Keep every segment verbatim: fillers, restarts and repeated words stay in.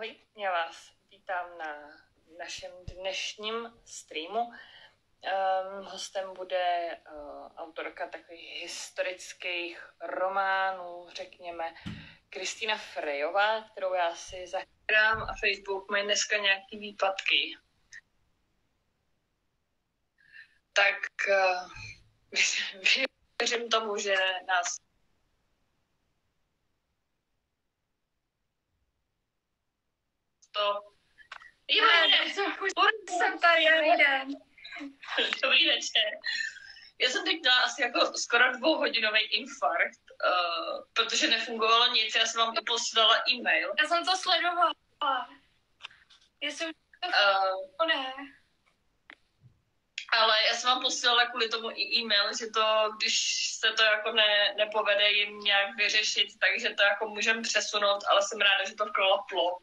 Ahoj, já vás vítám na našem dnešním streamu. Um, hostem bude uh, autorka takových historických románů, řekněme, Kristýna Frejová, kterou já si zachrám a Facebook mají dneska nějaký výpadky. Tak uh, věřím tomu, že nás to... Jo, jsem tady, dobrý den. Dobrý večer. Já jsem teď měla asi jako skoro dvouhodinový infarkt, uh, protože nefungovalo nic, já jsem vám i posílala e-mail. Já jsem to sledovala. Jestli už to Uh, ne. ale já jsem vám posílala kvůli tomu i e-mail, že to, když se to jako ne, nepovede jim nějak vyřešit, takže to jako můžeme přesunout, ale jsem ráda, že to klaplo.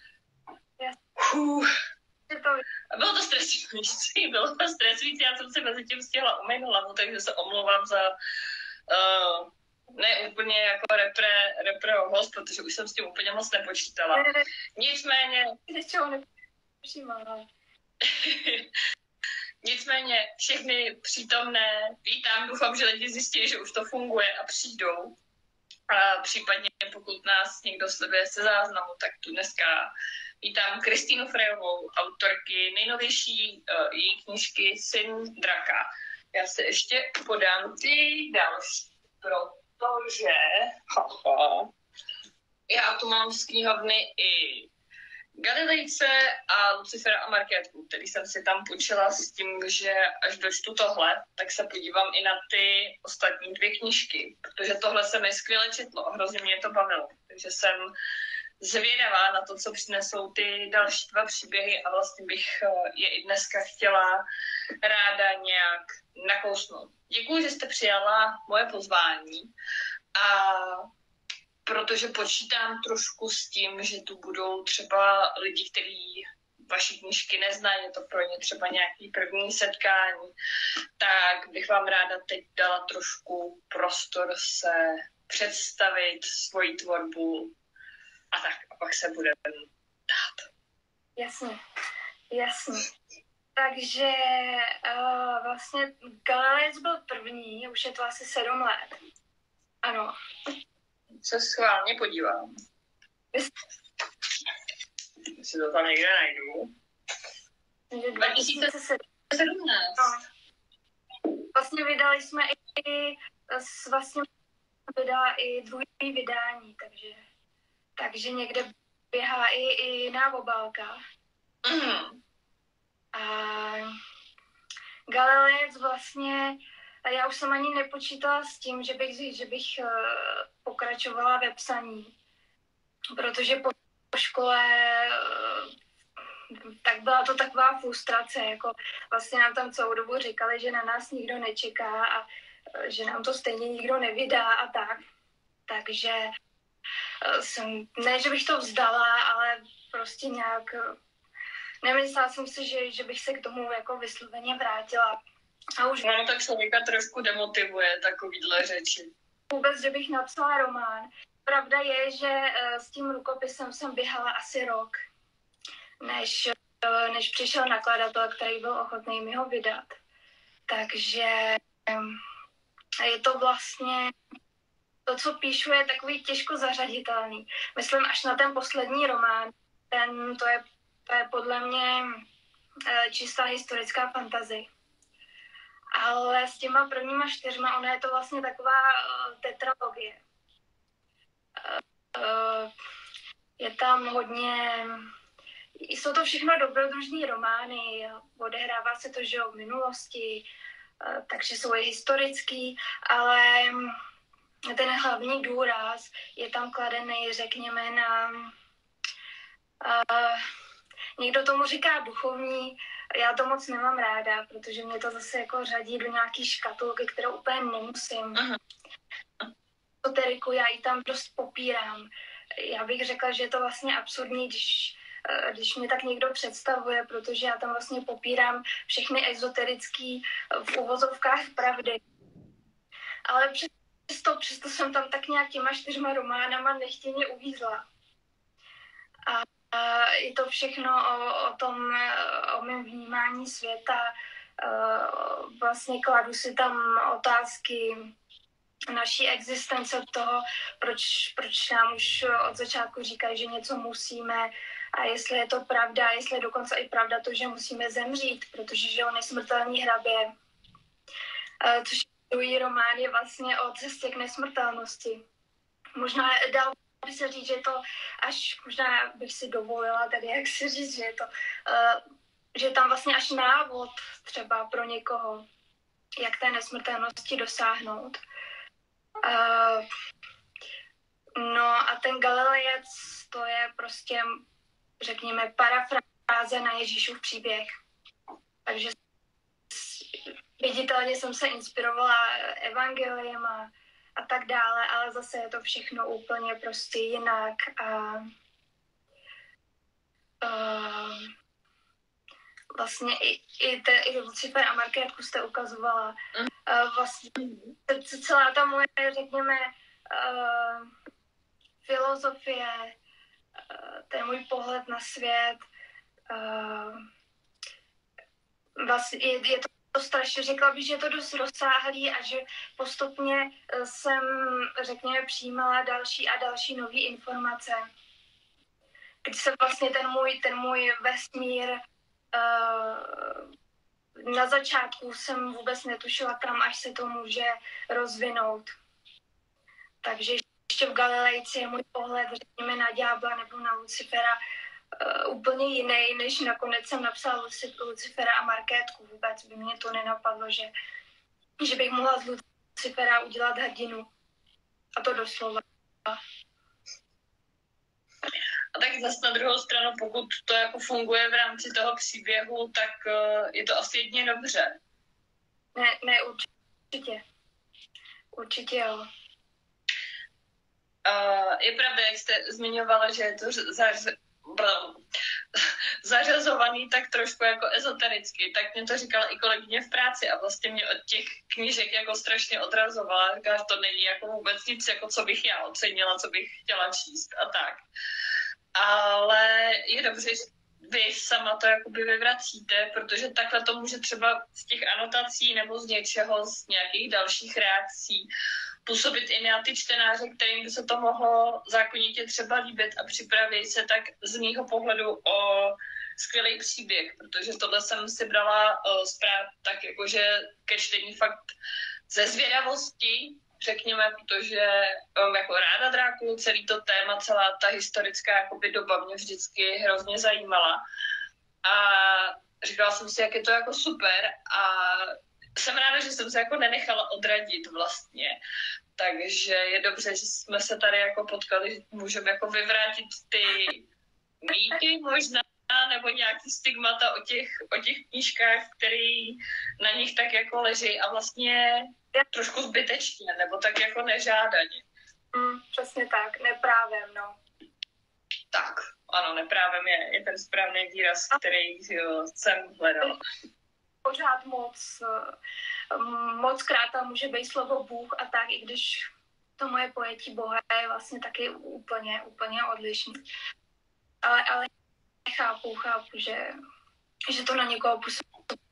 Uh. To... Bylo to stresující, bylo to stresující, já jsem si mezi tím stihla umýt hlavu, takže se omlouvám za uh, ne úplně jako repre, repre host, protože už jsem s tím úplně moc nepočítala. Nicméně... Něčeho nepřijímala. Nicméně všechny přítomné vítám, doufám, že lidi zjistí, že už to funguje a přijdou. A případně pokud nás někdo sleduje se záznamu, tak tu dneska vítám Kristýnu Frejovou, autorky nejnovější uh, její knížky Syn draka. Já se ještě podám ty další, protože haha, já tu mám z knihovny i Galilejce a Lucifera a Markétku, který jsem si tam půjčila s tím, že až dočtu tohle, tak se podívám i na ty ostatní dvě knížky, protože tohle se mi skvěle četlo a hrozně mě to bavilo. Takže jsem zvědavá na to, co přinesou ty další dva příběhy a vlastně bych je i dneska chtěla ráda nějak nakousnout. Děkuji, že jste přijala moje pozvání a protože počítám trošku s tím, že tu budou třeba lidi, kteří vaši knížky neznají, je to pro ně třeba nějaký první setkání, tak bych vám ráda teď dala trošku prostor se představit svoji tvorbu a tak, a pak se budeme dát. Jasně, jasně. Takže uh, vlastně Galilejec byl první, už je to asi sedm let. Ano. Se schválně podívám. Jestli to tam někde najdu. dva tisíce sedmnáct. No. Vlastně vydali jsme i, vlastně vydala i druhý vydání, takže, takže někde běhá i, i jiná obálka. Mm. A Galilejec vlastně, já už jsem ani nepočítala s tím, že bych, že bych uh, pokračovala ve psaní, protože po škole uh, tak byla to taková frustrace, jako vlastně nám tam celou dobu říkali, že na nás nikdo nečeká a uh, že nám to stejně nikdo nevydá a tak. Takže uh, jsem, ne, že bych to vzdala, ale prostě nějak uh, nemyslela jsem si, že, že bych se k tomu jako vysloveně vrátila. A už no, tak člověka trošku demotivuje takovýhle řeči. Vůbec, že bych napsala román. Pravda je, že s tím rukopisem jsem běhala asi rok, než, než přišel nakladatel, který byl ochotný mi ho vydat. Takže je to vlastně, to, co píšu, je takový těžko zařaditelný. Myslím, až na ten poslední román, ten, to, je, to je podle mě čistá historická fantazie. Ale s těma prvníma čtyřma, ona je to vlastně taková uh, tetralogie. Uh, uh, je tam hodně... Jsou to všechno dobrodružní romány, odehrává se to, že v minulosti, uh, takže jsou i historický, ale ten hlavní důraz je tam kladený, řekněme, na... Uh, někdo tomu říká duchovní, já to moc nemám ráda, protože mě to zase jako řadí do nějaký škatulky, kterou úplně nemusím. Ezoteriku já ji tam dost popírám. Já bych řekla, že je to vlastně absurdní, když, když mě tak někdo představuje, protože já tam vlastně popírám všechny ezoterické v uvozovkách pravdy. Ale přesto, přesto jsem tam tak nějak těma čtyřma románama nechtěně uvízla. A je to všechno o, o tom, o mém vnímání světa. Vlastně kladu si tam otázky naší existence, toho, proč, proč nám už od začátku říkají, že něco musíme a jestli je to pravda, jestli je dokonce i pravda to, že musíme zemřít, protože že on je smrtelný hrabě. Což druhý román je vlastně o cestě k nesmrtelnosti. Možná dal by se říct, že to až, možná bych si dovolila tady, jak si říct, že je to, uh, že je tam vlastně až návod třeba pro někoho, jak té nesmrtelnosti dosáhnout. Uh, no a ten Galilejec, to je prostě, řekněme, parafráze na Ježíšův příběh. Takže viditelně jsem se inspirovala evangeliem a, a tak dále, ale zase je to všechno úplně prostě jinak. A, uh, vlastně i, i, te, i Lucifer a Markétku jste ukazovala. Uh, vlastně celá ta moje, řekněme, uh, filozofie, uh, ten můj pohled na svět, uh, vlastně je, je to to strašně, řekla bych, že je to dost rozsáhlý a že postupně jsem, řekněme, přijímala další a další nové informace. Když se vlastně ten můj, ten můj vesmír uh, na začátku jsem vůbec netušila, kam až se to může rozvinout. Takže ještě v Galilejci je můj pohled, řekněme, na ďábla nebo na Lucifera Uh, úplně jiný, než nakonec jsem napsala Lucifera a Markétku. Vůbec by mě to nenapadlo, že, že bych mohla z Lucifera udělat hrdinu. A to doslova. A tak zase na druhou stranu, pokud to jako funguje v rámci toho příběhu, tak uh, je to asi jedně dobře. Ne, ne, určitě. Určitě jo. Uh, je pravda, jak jste zmiňovala, že je to zař- zařazovaný tak trošku jako ezotericky, tak mě to říkala i kolegyně v práci a vlastně mě od těch knížek jako strašně odrazovala. Říkala, že to není jako vůbec nic, jako co bych já ocenila, co bych chtěla číst a tak. Ale je dobře, že vy sama to jakoby vyvracíte, protože takhle to může třeba z těch anotací nebo z něčeho, z nějakých dalších reakcí působit i na ty čtenáře, kterým by se to mohlo zákonitě třeba líbit a připravit se tak z mýho pohledu o skvělý příběh, protože tohle jsem si brala uh, zpráv tak jakože ke čtení fakt ze zvědavosti, řekněme, protože um, jako ráda Drákulu, celý to téma, celá ta historická jakoby doba mě vždycky hrozně zajímala a říkala jsem si, jak je to jako super a jsem ráda, že jsem se jako nenechala odradit vlastně. Takže je dobře, že jsme se tady jako potkali, že můžeme jako vyvrátit ty mýty možná, nebo nějaký stigmata o těch, o těch knížkách, který na nich tak jako leží a vlastně trošku zbytečně, nebo tak jako nežádaně. Mm, přesně tak, neprávem, no. Tak, ano, neprávem je, je ten správný výraz, který jo, jsem hledala. Pořád moc, moc krát tam může být slovo Bůh a tak, i když to moje pojetí Boha je vlastně taky úplně, úplně odlišný. Ale, ale chápu, chápu, že, že to na někoho působí.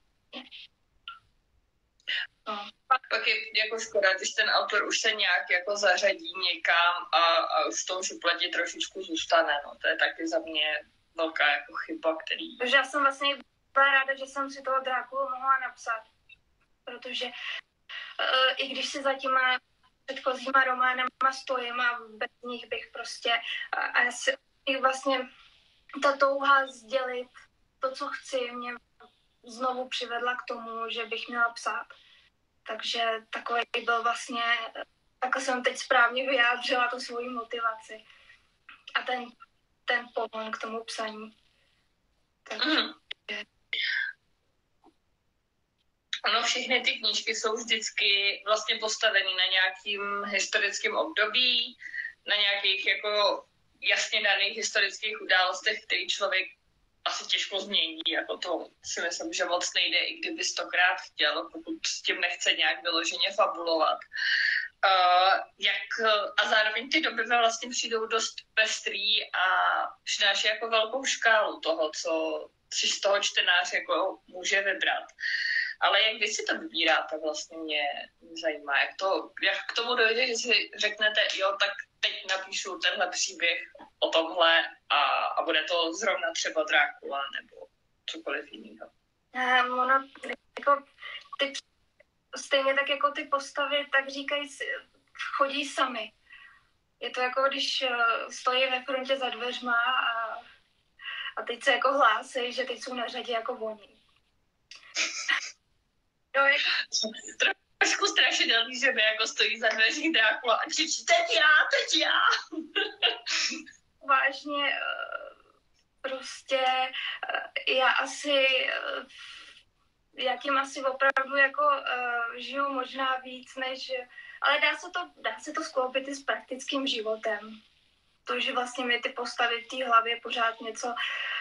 No. Pak je jako škoda, když ten autor už se nějak jako zařadí někam a, a už v tom šuplatě trošičku zůstane. No. To je taky za mě velká jako chyba, který... Takže já jsem vlastně byla ráda, že jsem si toho Drákulu mohla napsat, protože uh, i když si za těma předchozíma románama stojím a bez nich bych prostě a, a asi vlastně ta touha sdělit to, co chci, mě znovu přivedla k tomu, že bych měla psát. Takže takový byl vlastně, takhle jsem teď správně vyjádřila tu svoji motivaci a ten, ten pohon k tomu psaní. Takže... Mm. Ono, všechny ty knížky jsou vždycky vlastně postaveny na nějakým historickém období, na nějakých jako jasně daných historických událostech, který člověk asi těžko změní, jako to si myslím, že moc nejde, i kdyby stokrát chtěl, pokud s tím nechce nějak vyloženě fabulovat. Uh, jak, a zároveň ty doby vlastně přijdou dost pestrý a přináší jako velkou škálu toho, co si z toho čtenář jako může vybrat. Ale jak vy si to vybíráte, vlastně mě zajímá. Jak, to, jak k tomu dojde, že si řeknete, jo, tak teď napíšu tenhle příběh o tomhle a, a bude to zrovna třeba Drákula nebo cokoliv jiného. Um, ono, jako, ty, stejně tak jako ty postavy, tak říkají, chodí sami. Je to jako, když uh, stojí ve frontě za dveřma a, a teď se jako hlásí, že teď jsou na řadě jako oni. No, jako... Trošku strašidelný, že by jako stojí za dveřích Drákula a křičí, teď já, teď já. Vážně, prostě já asi, já tím asi opravdu jako žiju možná víc, než, ale dá se to, dá se to skloubit i s praktickým životem. To, že vlastně mi ty postavy v té hlavě pořád něco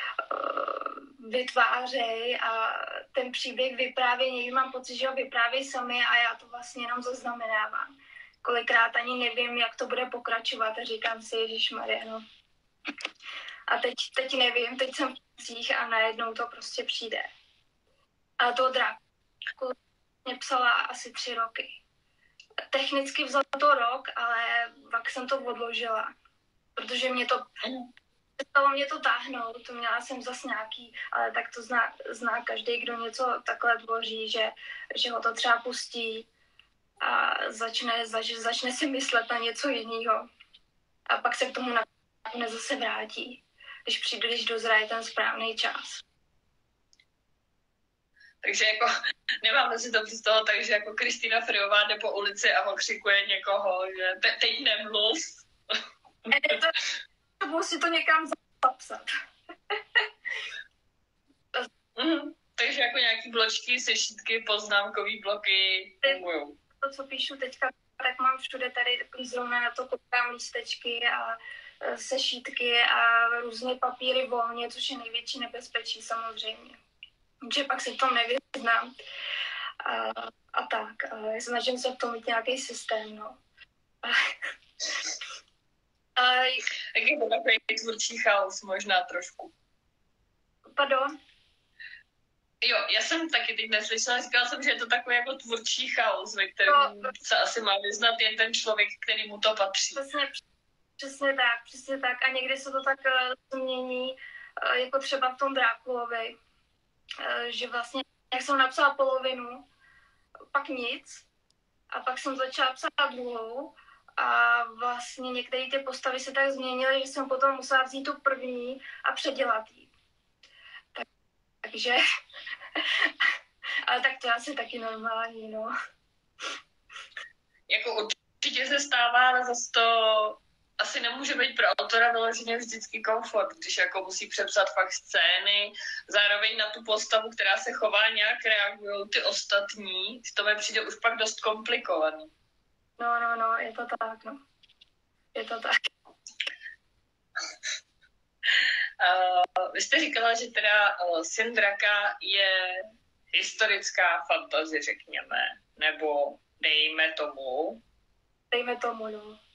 vytvářejí a ten příběh vyprávějí, někdy mám pocit, že ho vyprávějí sami a já to vlastně jenom zaznamenávám. Kolikrát ani nevím, jak to bude pokračovat a říkám si, ježišmarja, no. A teď, teď nevím, teď jsem v psích a najednou to prostě přijde. A to Drákulu mě psala asi tři roky. Technicky vzal to rok, ale pak jsem to odložila, protože mě to... Přestalo mě to táhnout, to měla jsem zas nějaký, ale tak to zná, zná každý, kdo něco takhle tvoří, že, že ho to třeba pustí a začne, zač, začne si myslet na něco jiného. A pak se k tomu nakonec zase vrátí, když přijde, když dozraje ten správný čas. Takže jako nemáme si to představit tak, že jako Kristýna Frijová jde po ulici a okřikuje někoho, že te, teď nemluv. Ne, to, to si to někam zapsat. mm, takže jako nějaký bločky, sešítky, poznámkový bloky fungujou. To, co píšu teďka, tak mám všude tady zrovna na to koukám lístečky a sešítky a různé papíry volně, což je největší nebezpečí samozřejmě. Že pak se v tom nevyznám. A, a tak. A snažím se v tom mít nějaký systém, no. A tak je to takový tvůrčí chaos možná trošku. Pardon? Jo, já jsem taky teď neslyšela, říkala jsem, že je to takový jako tvůrčí chaos, ve kterém no, se asi má vyznat jen ten člověk, který mu to patří. Přesně, přesně tak, přesně tak. A někdy se to tak uh, změní, uh, jako třeba v tom Drákulovi, uh, že vlastně, jak jsem napsala polovinu, pak nic, a pak jsem začala psát druhou, a vlastně některé ty postavy se tak změnily, že jsem potom musela vzít tu první a předělat ji. Tak, takže, ale tak to je asi taky normální, no. Jako určitě se stává, ale zase to asi nemůže být pro autora vyloženě vždycky komfort, když jako musí přepsat fakt scény, zároveň na tu postavu, která se chová, nějak reagují ty ostatní, to mi přijde už pak dost komplikovaný. No, no, no, je to tak, no. Je to tak. Uh, vy jste říkala, že teda uh, Syn draka je historická fantazie, řekněme, nebo dejme tomu. Dejme tomu, no. Uh,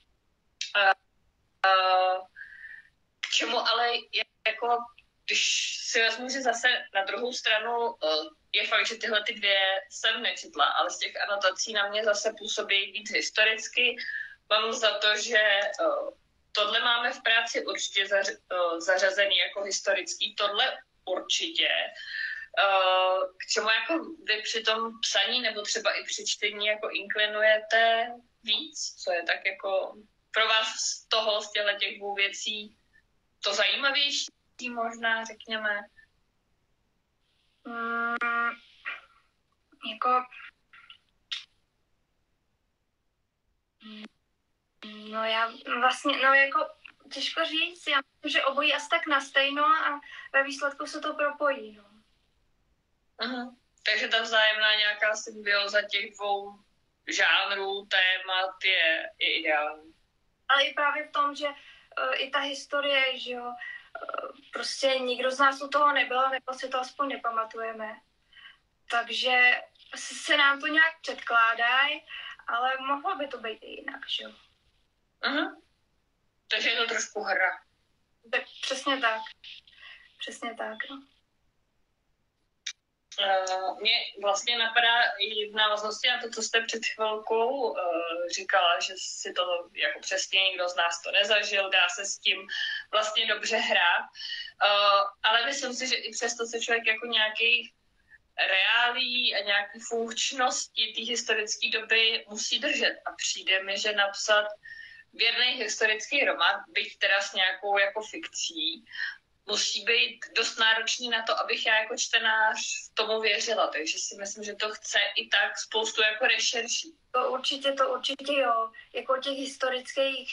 uh, k čemu ale je, jako, když si vezmu, že zase na druhou stranu uh, je fakt, že tyhle ty dvě jsem nečetla, ale z těch anotací na mě zase působí víc historicky. Mám za to, že uh, tohle máme v práci určitě zař, uh, zařazený jako historický, tohle určitě. Uh, k čemu jako vy při tom psaní nebo třeba i při čtení jako inklinujete víc? Co je tak jako pro vás z toho, z těchto těch dvou věcí to zajímavější možná, řekněme? Mm, jako... No já vlastně, no jako těžko říct, já myslím, že obojí asi tak nastejno a ve výsledku se to propojí, no. Uh-huh. Takže ta vzájemná nějaká symbioza těch dvou žánrů, témat je, je ideální. Ale i právě v tom, že uh, i ta historie, že jo, uh, prostě nikdo z nás u toho nebyl, nebo si to aspoň nepamatujeme. Takže se nám to nějak předkládají ale mohlo by to být i jinak, že jo. Uh-huh. Takže je to trošku hra. Tak, přesně tak. Přesně tak, no. Uh, mě vlastně napadá i v návaznosti na to, co jste před chvilkou uh, říkala, že si to jako přesně nikdo z nás to nezažil, dá se s tím vlastně dobře hrát, uh, ale myslím si, že i přesto se člověk jako nějakých reálí a nějaký funkčnosti té historické doby musí držet a přijde mi, že napsat věrný historický román, byť teda s nějakou jako fikcí, musí být dost náročný na to, abych já jako čtenář tomu věřila, takže si myslím, že to chce i tak spoustu jako rešerší. To určitě, to určitě jo. Jako těch historických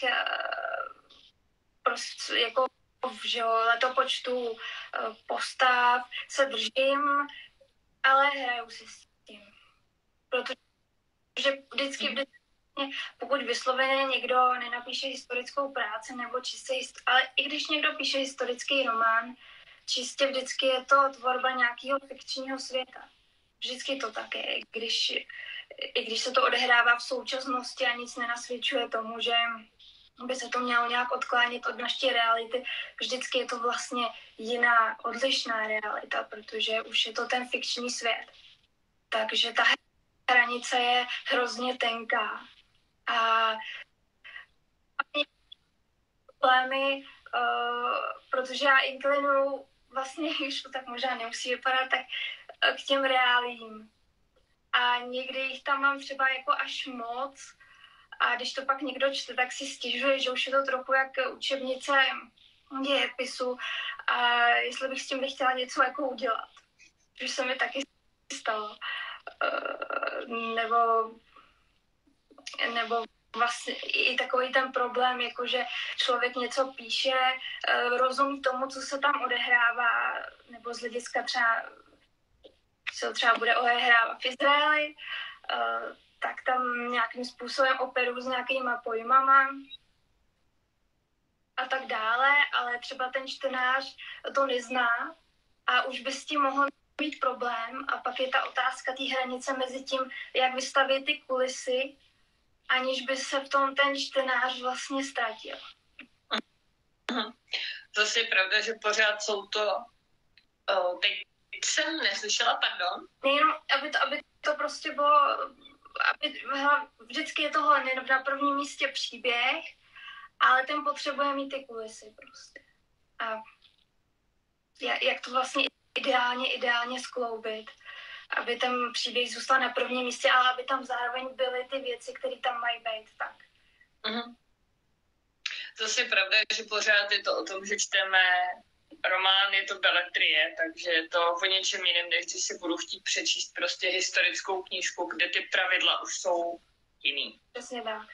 prostě jako že jo, letopočtu postav se držím, ale hraju si s tím. Protože vždycky, vždycky pokud vysloveně někdo nenapíše historickou práci nebo čistě, ale i když někdo píše historický román, čistě vždycky je to tvorba nějakého fikčního světa. Vždycky to tak je, když, i když se to odehrává v současnosti a nic nenasvědčuje tomu, že by se to mělo nějak odklánit od naší reality, vždycky je to vlastně jiná, odlišná realita, protože už je to ten fikční svět. Takže ta hranice je hrozně tenká. A problémy, uh, protože já inklinuju vlastně, když to tak možná nemusí vypadat, tak uh, k těm reálím. A někdy jich tam mám třeba jako až moc a když to pak někdo čte, tak si stěžuje, že už je to trochu jak učebnice dějepisu a jestli bych s tím chtěla něco jako udělat. Což se mi taky stalo. Uh, nebo nebo vlastně i takový ten problém, jakože člověk něco píše, rozumí tomu, co se tam odehrává, nebo z hlediska třeba, co třeba bude odehrávat v Izraeli, tak tam nějakým způsobem operuju s nějakýma pojmama a tak dále, ale třeba ten čtenář to nezná a už by s tím mohl mít problém a pak je ta otázka té hranice mezi tím, jak vystaví ty kulisy, aniž by se v tom ten čtenář vlastně ztratil. Zase je pravda, že pořád jsou to... Oh, teď jsem neslyšela, pardon. Nejenom, aby to, aby to prostě bylo... Aby, vždycky je tohle na prvním místě příběh, ale ten potřebuje mít ty kulisy prostě. A jak to vlastně ideálně, ideálně skloubit, aby ten příběh zůstal na prvním místě, ale aby tam zároveň byly ty věci, které tam mají být, tak. Uh-huh. Zase je pravda, že pořád je to o tom, že čteme román, je to beletrie, takže je to o něčem jiném, než když si budu chtít přečíst prostě historickou knížku, kde ty pravidla už jsou jiný. Přesně tak.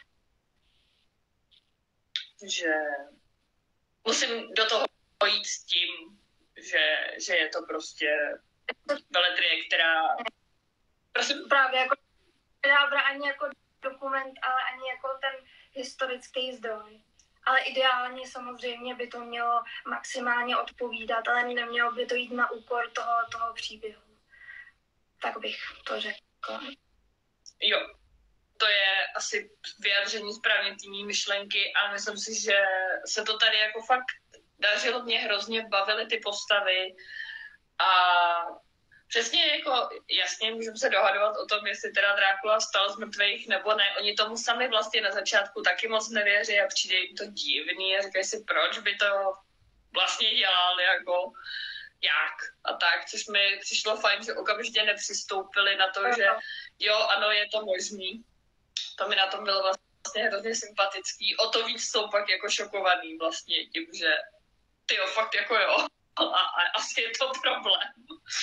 Že musím do toho jít s tím, že, že je to prostě beletrie, která... Prosím? Právě jako nedá ani jako dokument, ale ani jako ten historický zdroj. Ale ideálně samozřejmě by to mělo maximálně odpovídat, ale nemělo by to jít na úkor toho, toho příběhu. Tak bych to řekla. Jo, to je asi vyjádření správně té myšlenky a myslím si, že se to tady jako fakt dařilo, mě hrozně bavily ty postavy a přesně jako, jasně, můžeme se dohadovat o tom, jestli teda Drákula vstal z mrtvých nebo ne. Oni tomu sami vlastně na začátku taky moc nevěří a přijde jim to divný a říkají si, proč by to vlastně dělal, jako jak a tak, což mi přišlo fajn, že okamžitě nepřistoupili na to, že jo, ano, je to možný. To mi na tom bylo vlastně hrozně sympatický. O to víc jsou pak jako šokovaný vlastně tím, že tyjo, fakt jako jo. A, a asi je to problém.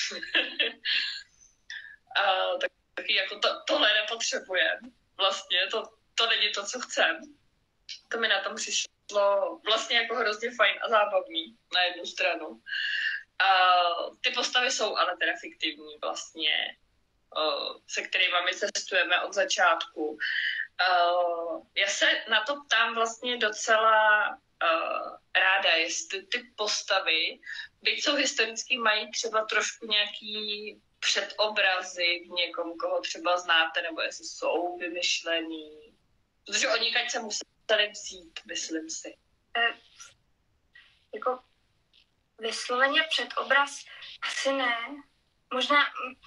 a, tak, taky jako to, tohle nepotřebujeme. Vlastně to, to není to, co chcem. To mi na tom přišlo vlastně jako hrozně fajn a zábavný na jednu stranu. A, ty postavy jsou ale teda fiktivní vlastně, o, se kterými my cestujeme od začátku. O, já se na to ptám vlastně docela Uh, ráda, jestli ty postavy, byť jsou historicky, mají třeba trošku nějaký předobrazy v někom, koho třeba znáte, nebo jestli jsou vymyšlený. Protože oni kaď se museli vzít, myslím si. E, jako vysloveně předobraz asi ne. Možná,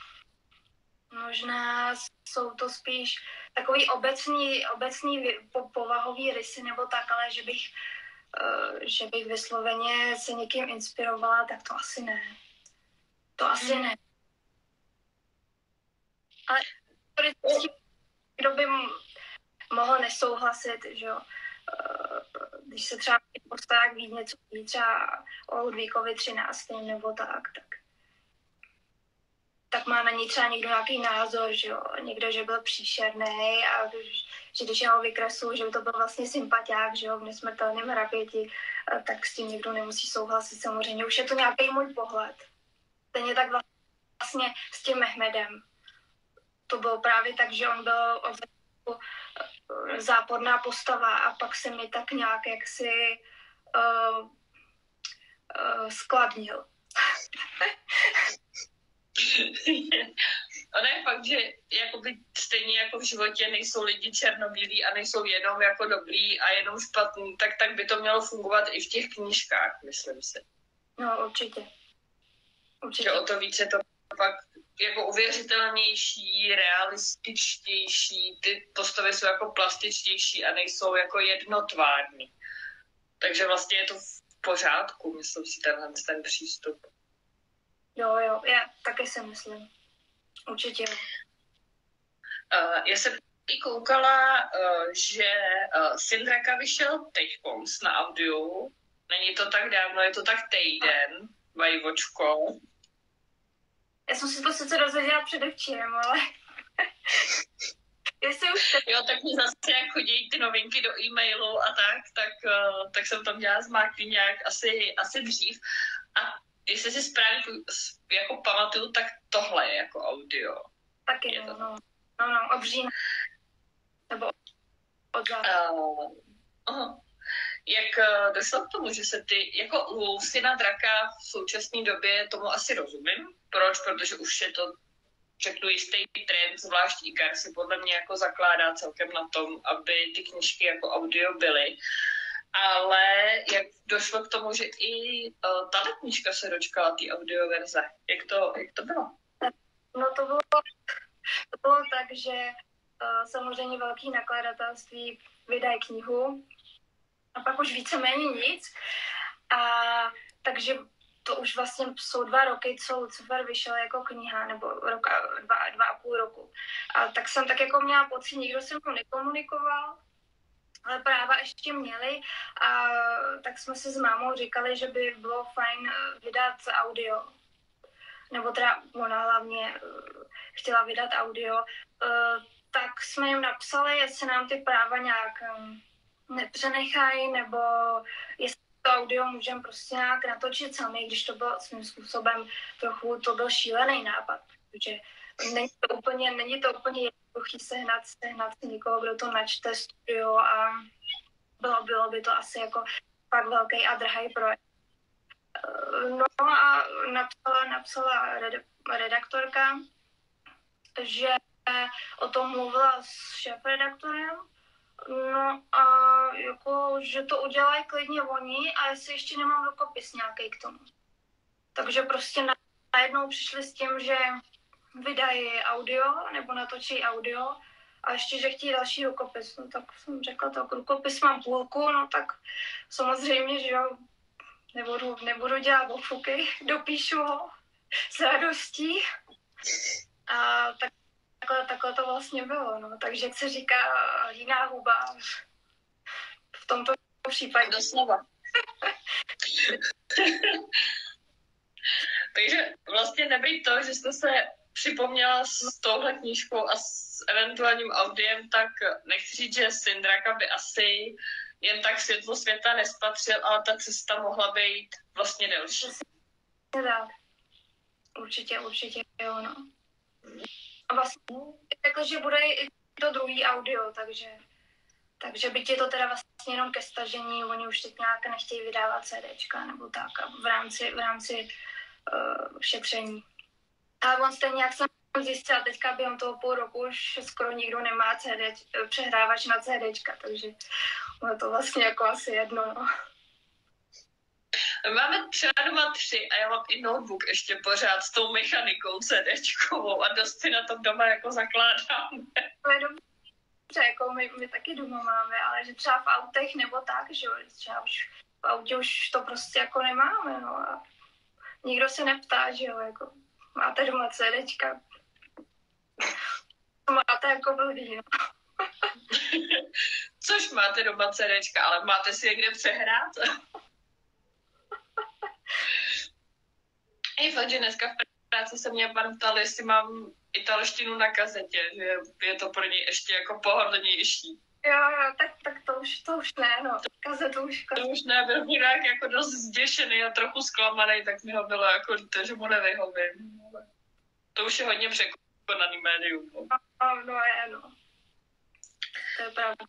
možná jsou to spíš takový obecný, obecný po, povahový rysy nebo tak, ale že bych, uh, že bych vysloveně se někým inspirovala, tak to asi ne. To asi mm. ne. Ale kdo by mohl nesouhlasit, že jo. Když se třeba posták ví něco ví třeba o Ludvíkovi třináctém nebo tak, tak tak má na ní třeba někdo nějaký názor, že jo, někdo, že byl příšerný a že když já ho vykreslu, že by to byl vlastně sympatiák, že jo, v Nesmrtelném hraběti, tak s tím někdo nemusí souhlasit samozřejmě. Už je to nějaký můj pohled. Stejně tak vlastně s tím Mehmedem. To bylo právě tak, že on byl od záporná postava a pak se mi tak nějak jaksi uh, uh, skladnil. Ono je fakt, že jakoby stejně jako v životě nejsou lidi černobílí a nejsou jenom jako dobrý a jenom špatný, tak, tak by to mělo fungovat i v těch knížkách, myslím si. No, určitě. Určitě. Že o to víc je to fakt jako uvěřitelnější, realističtější, ty postavy jsou jako plastičtější a nejsou jako jednotvární. Takže vlastně je to v pořádku, myslím si, tenhle ten přístup. Jo, jo, já taky si myslím. Určitě. Uh, já jsem i koukala, uh, že uh, Syndraka vyšel teďkons na audiu. Není to tak dávno, je to tak týden, vajvočko. Já jsem si to sice dozvěděla předevčírem, ale... Jestli už... Jo, tak mi zase jak chodí ty novinky do e-mailu a tak, tak, uh, tak jsem tam dělala zmáklý nějak asi, asi dřív. A jestli si správně jako pamatuju, tak tohle je jako audio. Taky, no, no, no, no, od října. Nebo od západu. Uh, uh, jak uh, došlo k tomu, že se ty, jako u Syna draka v současné době tomu asi rozumím. Proč? Protože už je to, řeknu, jistý trend, zvlášť Ikar si podle mě jako zakládá celkem na tom, aby ty knížky jako audio byly. Ale jak došlo k tomu, že i uh, tato knížka se dočkala té audioverze. Jak to, jak to bylo? No to bylo, to bylo tak, že uh, samozřejmě velký nakladatelství vydají knihu a pak už víceméně nic. A takže to už vlastně jsou dva roky, co Lucifer vyšel jako kniha, nebo rok a, dva, dva a půl roku. A tak jsem tak jako měla pocit, nikdo se mnou nekomunikoval, ale práva ještě měli a tak jsme si s mámou říkali, že by bylo fajn vydat audio. Nebo teda ona hlavně chtěla vydat audio. Tak jsme jim napsali, jestli nám ty práva nějak nepřenechají, nebo jestli to audio můžeme prostě nějak natočit sami, když to bylo svým způsobem trochu, to byl šílený nápad, protože není to úplně, není to úplně jednoduchý sehnat, sehnat si někoho, kdo to načte studio a bylo, bylo by to asi jako fakt velký a drahý projekt. No a napsala, napsala redaktorka, že o tom mluvila s šéfredaktorem, no a jako, že to udělají klidně oni a jestli ještě nemám rukopis nějaký k tomu. Takže prostě najednou přišli s tím, že vydají audio nebo natočí audio a ještě, že chtějí další rukopis. No tak jsem řekla, tak rukopis mám půlku, no tak samozřejmě, že jo, nebudu, nebudu dělat ofuky, dopíšu ho s radostí. A tak Takhle, takhle to vlastně bylo, no. Takže jak se říká líná huba v tomto případě. Doslova. Takže vlastně nebýt to, že jste se připomněla s touhle knížkou a s eventuálním audiem, tak nechci říct, že Syn draka by asi jen tak světlo světa nespatřil, ale ta cesta mohla být vlastně delší. Určitě, určitě, jo, no. A vlastně řekl, že bude i to druhý audio, takže, takže byť je to teda vlastně jenom ke stažení, oni už teď nějak nechtějí vydávat CDčka nebo tak a v rámci, v rámci uh, šetření. Ale on stejně, jak jsem zjistila teďka během toho půl roku, už skoro nikdo nemá C D, přehrávač na CDčka, takže je to vlastně jako asi jedno, no. Máme třeba doma tři a já mám i notebook ještě pořád s tou mechanikou CDčkovou a dost si na tom doma jako zakládáme. To je dobře, jako my, my taky doma máme, ale že třeba v autech nebo tak, že jo, třeba už v autě už to prostě jako nemáme, no a nikdo se neptá, že jo, jako máte doma CDčka. Máte jako blbý, no. Což máte doma CDčka, ale máte si je kde přehrát? Je fakt, že dneska v práci se mě pan ptal, jestli mám italštinu na kazetě, že je to pro něj ještě jako pohodlnější. Jo, jo, tak, tak to už, to už ne, no. Kazetu už. To už ne, byl chudák jako dost zděšený a trochu zklamaný, tak mi ho bylo jako líto, že mu nevyhovím. To už je hodně překonaný médium. No, no, no, je, no. To je pravda.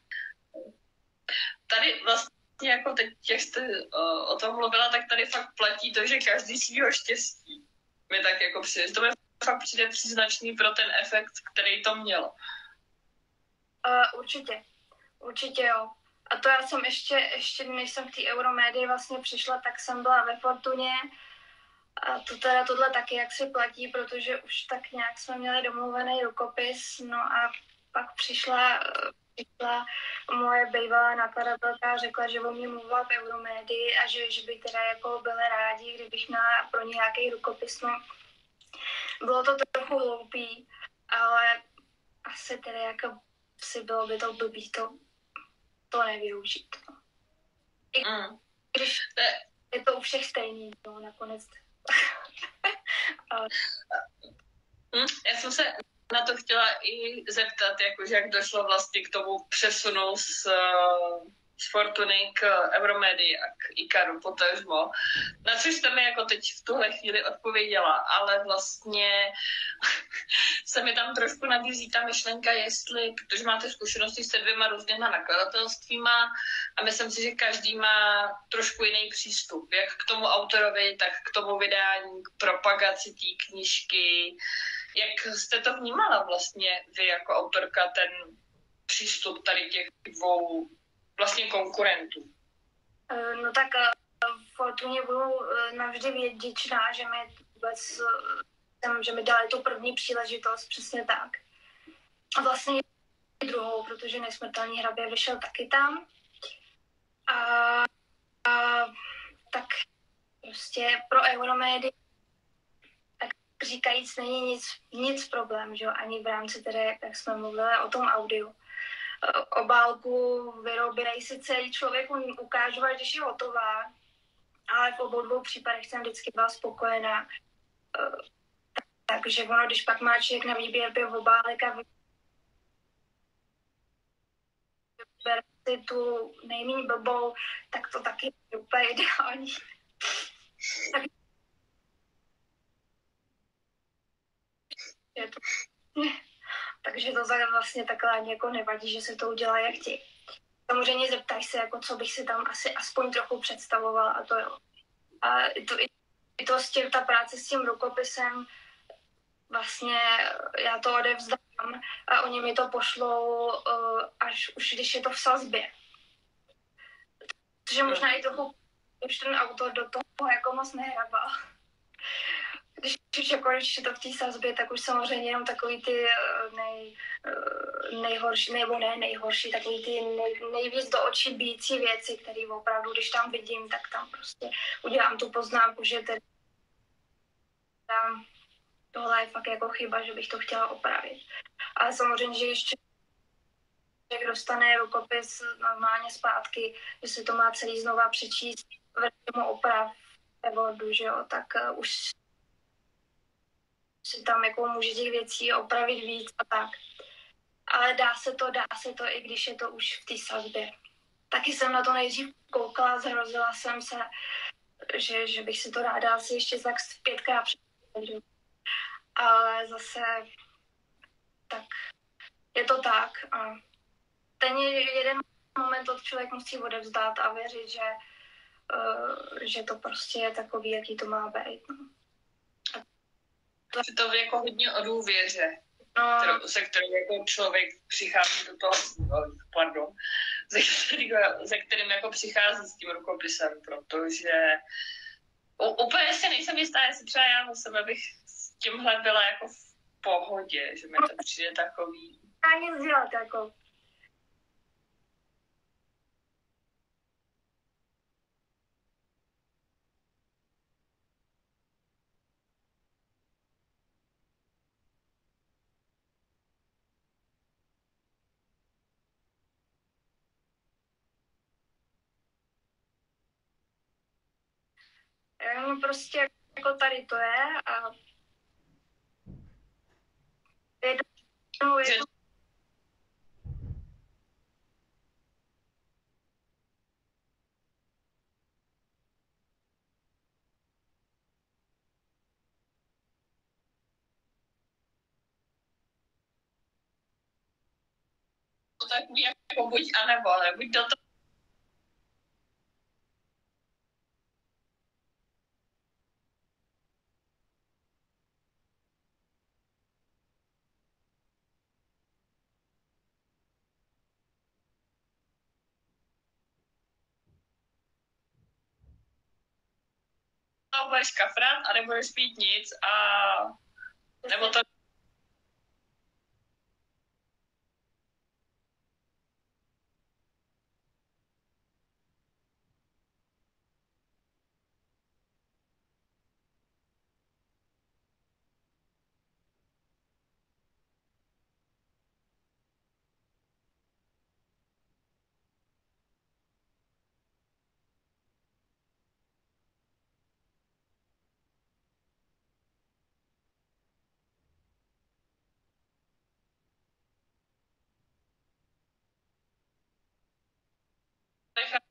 Tady vlastně jako teď, jak jste uh, o tom mluvila, tak tady fakt platí to, že každý svýho štěstí. Mi tak jako přijde. To mi fakt přijde příznačný pro ten efekt, který to mělo. Uh, určitě. Určitě jo. A to já jsem ještě, ještě než jsem v té Euromédii vlastně přišla, tak jsem byla ve Fortuně. A to teda tohle taky jak si platí, protože už tak nějak jsme měli domluvený rukopis. No a pak přišla, přišla moje bývalá nakladatelka a řekla, že o mě mluvila v Euromédii a že, že by teda jako byli rádi, kdybych měla pro ně nějaký rukopis. No, bylo to trochu hloupý, ale asi teda jako si bylo by to blbý to, to nevyužít. No. I Mm. když je to u všech stejný, no, nakonec. ale... mm, já jsem se na to chtěla i zeptat, jakože jak došlo vlastně k tomu přesunu z, z Fortuny k Euromédii a k Ikaru potažmo. Na což jste mi jako teď v tuhle chvíli odpověděla, ale vlastně se mi tam trošku nabízí ta myšlenka, jestli, protože máte zkušenosti se dvěma různýma nakladatelstvíma a myslím si, že každý má trošku jiný přístup, jak k tomu autorovi, tak k tomu vydání, k propagaci té knížky. Jak jste to vnímala vlastně vy jako autorka, ten přístup tady těch dvou vlastně konkurentů? No tak Fortuně budu navždy vděčná, že mi vůbec, že mi dali tu první příležitost, přesně tak. A vlastně druhou, protože Nesmrtelný hrabě vyšel taky tam. A, a tak prostě pro Euromédii říkajíc není nic, nic problém, že jo, ani v rámci tedy, jak jsme mluvili o tom audiu. Obálku vyrobí si celý člověk, ukážu, když je hotová, ale v obou dvou případech jsem vždycky byla spokojená. Takže ono, když pak má člověk na výběr pět obálek a vybere si tu nejméně blbou, tak to taky je úplně ideální. Tak je to... Takže to vlastně takhle ani jako nevadí, že se to udělá jak chtějí. Samozřejmě zeptaj se, jako co bych si tam asi aspoň trochu představovala a to jo. A to, i to s tím, ta práce s tím rukopisem, vlastně já to odevzdám a oni mi to pošlou až už když je to v sazbě. Takže možná i trochu už ten autor do toho jako moc nehrabal. Když už jako, když je to v té sazbě, tak už samozřejmě jenom takový ty nej, nejhorší, nebo ne nejhorší, takový ty nej, nejvíc do očí bíjící věci, které opravdu, když tam vidím, tak tam prostě udělám tu poznámku, že tedy tohle je fakt jako chyba, že bych to chtěla opravit. Ale samozřejmě, že ještě člověk dostane rukopis normálně zpátky, že se to má celý znova přečíst v režimu oprav ve Wordu, že jo, tak uh, už si tam jako může těch věcí opravit víc a tak. Ale dá se to, dá se to, i když je to už v té sazbě. Taky jsem na to nejdřív koukala, zhrozila jsem se, že, že bych si to ráda asi ještě tak pětkrát přečetla. Ale zase tak je to tak. A ten jeden moment od člověk musí odevzdát a věřit, že, uh, že to prostě je takový, jaký to má být. No. že to je jako hodně o důvěře, No, kterou, se kterou jako člověk přichází do toho, pardon, se, kterým, se kterým jako přichází s tím rukopisem, protože u, úplně si nejsem jistá, jestli třeba já za sebe bych s tímhle byla jako v pohodě, že mi to přijde takový. já nic dělat, jako. Jenom prostě jako tady to je a jednou je Že to to takový jako buď a nebo, ale buď do toho budeš kafrat a nebudeš pít nic a nebo to necháš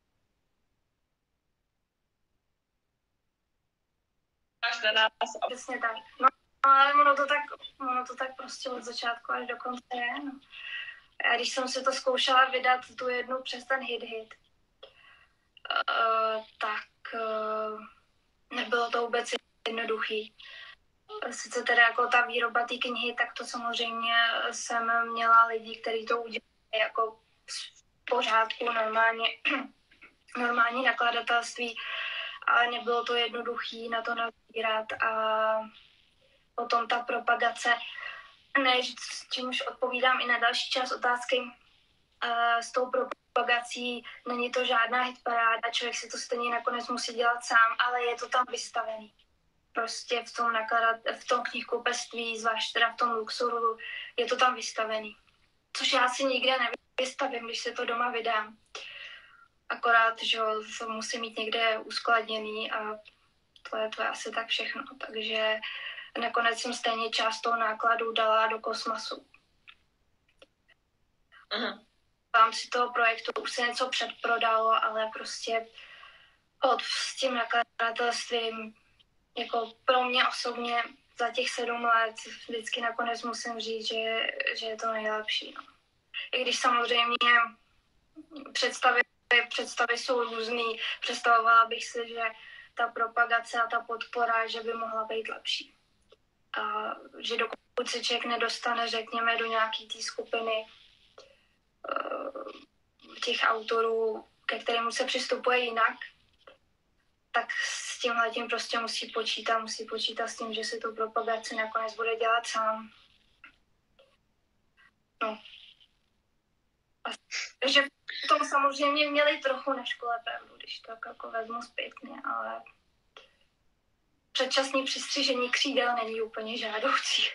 na nás a přesně tak. No, ale ono to tak, ono to tak prostě od začátku až do konce je, no. A když jsem si to zkoušela vydat tu jednu přes ten hit hit, uh, tak uh, nebylo to vůbec jednoduchý. Sice teda jako ta výroba té knihy, tak to samozřejmě jsem měla lidi, kteří to udělali jako v pořádku, normálně, normální nakladatelství, ale nebylo to jednoduchý na to nazbírat a potom ta propagace, než s čímž odpovídám i na další část otázky, uh, s tou propagací není to žádná hitparáda, člověk si to stejně nakonec musí dělat sám, ale je to tam vystavený. Prostě v tom, nakladat, v tom knihkupectví, zvlášť teda v tom Luxoru, je to tam vystavený. Což já si nikde nevystavím, když se to doma vydám. Akorát, že to musí mít někde uskladněný a to je, to je asi tak všechno. Takže nakonec jsem stejně část toho nákladu dala do Kosmasu. uh-huh. V rámci toho projektu už se něco předprodalo, ale prostě od s tím nakladatelstvím jako pro mě osobně za těch sedm let vždycky nakonec musím říct, že, že je to nejlepší. No. I když samozřejmě představy, představy jsou různý, představovala bych si, že ta propagace a ta podpora, že by mohla být lepší. A že dokud se člověk nedostane, řekněme, do nějaký té skupiny těch autorů, ke kterému se přistupuje jinak, tak s tímhletím prostě musí počítat, musí počítat s tím, že si tu propagaci nakonec bude dělat sám. No. A, že v tom samozřejmě měli trochu na škole pravdu, když to jako vezmu zpětně, ale předčasné přistřižení křídel není úplně žádoucí.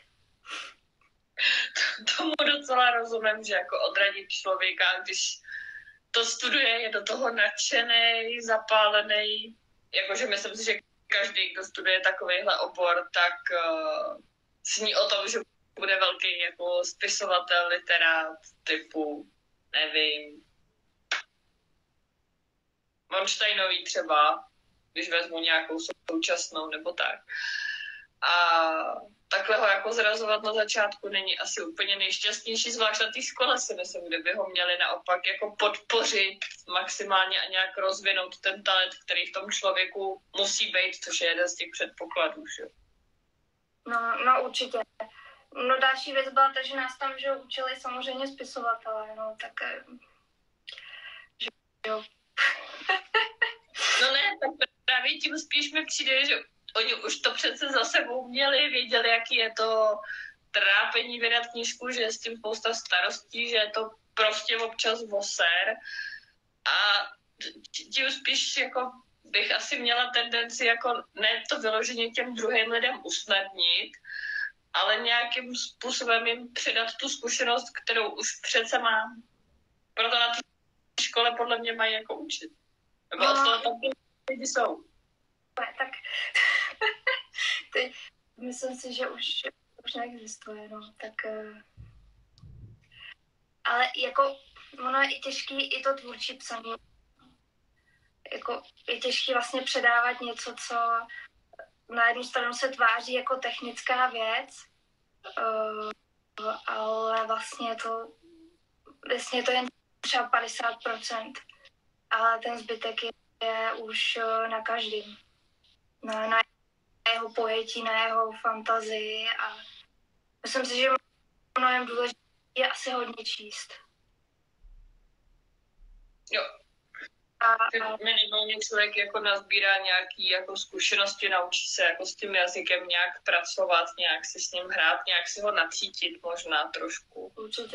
Tomu docela rozumím, že jako odradit člověka, když to studuje, je do toho nadšený, zapálený. Jakože myslím si, že každý, kdo studuje takovýhle obor, tak uh, sní o tom, že bude velký jako spisovatel, literát, typu, nevím, Monštejnový třeba, když vezmu nějakou současnou nebo tak. A takhle ho jako zrazovat na začátku není asi úplně nejšťastnější, zvlášť na té škole si myslím, kde by ho měli naopak jako podpořit maximálně a nějak rozvinout ten talent, který v tom člověku musí být, což je jeden z těch předpokladů. Že? No, no určitě. No další věc byla ta, že nás tam že učili samozřejmě spisovatelé, no tak eh, že jo. No ne, tak právě tím spíš mi přijde, že oni už to přece za sebou měli, věděli, jaký je to trápení vydat knížku, že je s tím spousta starostí, že je to prostě občas voser. A tím spíš jako bych asi měla tendenci jako ne to vyloženě těm druhým lidem usnadnit, ale nějakým způsobem jim předat tu zkušenost, kterou už přece mám. Proto na té škole podle mě mají jako učit. Nebo No. oslovovat tam lidi jsou. Tak ty, myslím si, že už, už neexistuje, no, tak uh, ale jako ono je i těžký, i to tvůrčí psaní, jako je těžký vlastně předávat něco, co na jednu stranu se tváří jako technická věc, uh, ale vlastně to vlastně to jen třeba padesát procent, ale ten zbytek je, je už na každém. Na, na jeho pojetí, na jeho fantazii a myslím si, že mnohem důležité je asi hodně číst. Jo. A, a minimálně člověk jako nazbírá nějaký jako zkušenosti, naučí se jako s tím jazykem nějak pracovat, nějak si s ním hrát, nějak si ho nacítit možná trošku. určitě.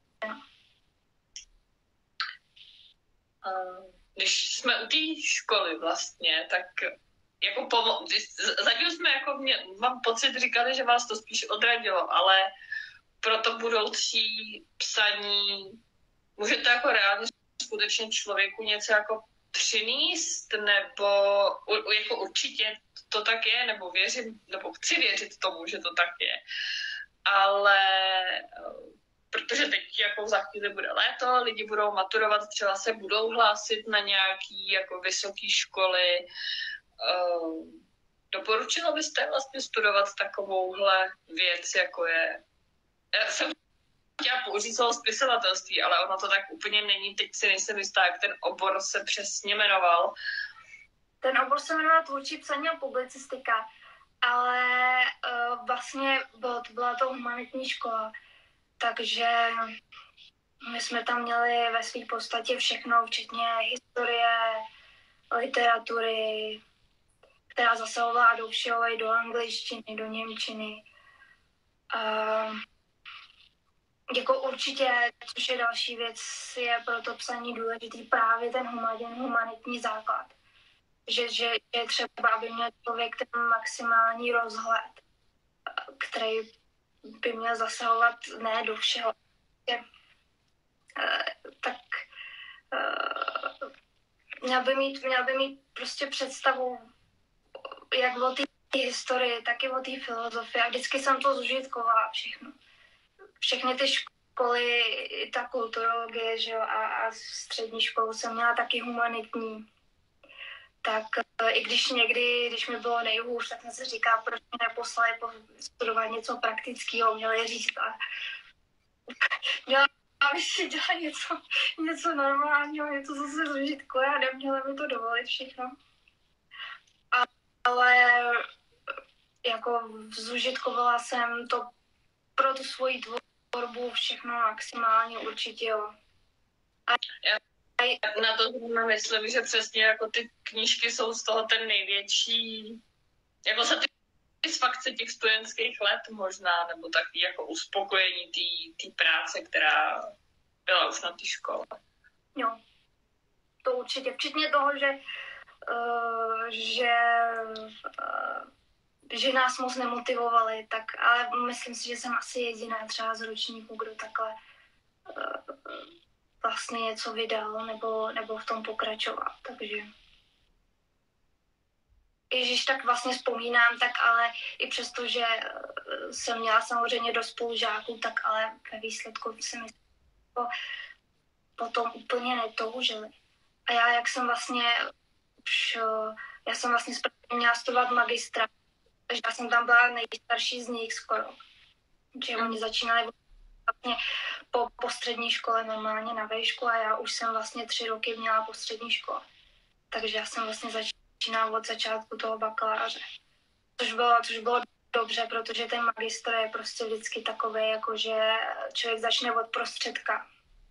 A když jsme u té školy vlastně, tak jako pomo- když, zatím jsme jako mě, mám pocit, říkali, že vás to spíš odradilo, ale pro to budoucí psaní můžete jako reálně skutečně člověku něco jako přinést, nebo jako určitě to tak je, nebo věřím, nebo chci věřit tomu, že to tak je. Ale protože teď jako za chvíli bude léto, lidi budou maturovat, třeba se budou hlásit na nějaký jako vysoké školy. Doporučila byste vlastně studovat takovouhle věc, jako je... Já jsem chtěla použít slovo spisovatelství, ale ono to tak úplně není. Teď si nejsem jistá, jak ten obor se přesně jmenoval. Ten obor se jmenoval tvůrčí psaní a publicistika, ale uh, vlastně bylo, to byla to humanitní škola, takže my jsme tam měli ve své podstatě všechno, včetně historie, literatury, která zasahovala do všeho, i do angličtiny, do němčiny. Uh, jako určitě, což je další věc, je pro to psaní důležitý právě ten humanitní základ. Že, že je třeba, aby měl člověk ten maximální rozhled, který by měl zasahovat ne do všeho. Je, tak měl by mít, měl by mít prostě představu jak o té historii, tak i o té filozofii. A vždycky jsem to zužitkovala všechno. Všechny ty školy, ta kulturologie, že jo, a, a střední školu jsem měla taky humanitní. Tak i když někdy, když mi bylo nejhůř, tak jsem si říkala, proč mě neposlali studovat něco praktického, měli říct a měla aby si dělala něco, něco normálního, něco zase zužitkové a neměla mi to dovolit všechno. A, ale jako zužitkovala jsem to pro tu svoji tvorbu všechno maximálně určitě, jo. A Já na to myslím, že přesně jako ty knížky jsou z toho ten největší, jako satisfakce těch studentských let možná, nebo takový jako uspokojení té práce, která byla už na té škole. Jo, to určitě. Včetně toho, že, uh, že, uh, že nás moc nemotivovali, tak, ale myslím si, že jsem asi jediná třeba z ročníků, kdo takhle uh, vlastně něco vydal nebo, nebo v tom pokračoval, takže Ježíš, tak vlastně vzpomínám, tak ale i přesto, že jsem měla samozřejmě do spolužáků, tak ale ve výsledku se mi potom úplně netoužili. A já, jak jsem vlastně už, já jsem vlastně měla studovat magistra, takže já jsem tam byla nejstarší z nich skoro. Že oni začínali vlastně po, po střední škole normálně na vejšku a já už jsem vlastně tři roky měla po střední škole. Takže já jsem vlastně začínala od začátku toho bakaláře. Což bylo, což bylo dobře, protože ten magistr je prostě vždycky takový, jako že člověk začne od prostředka.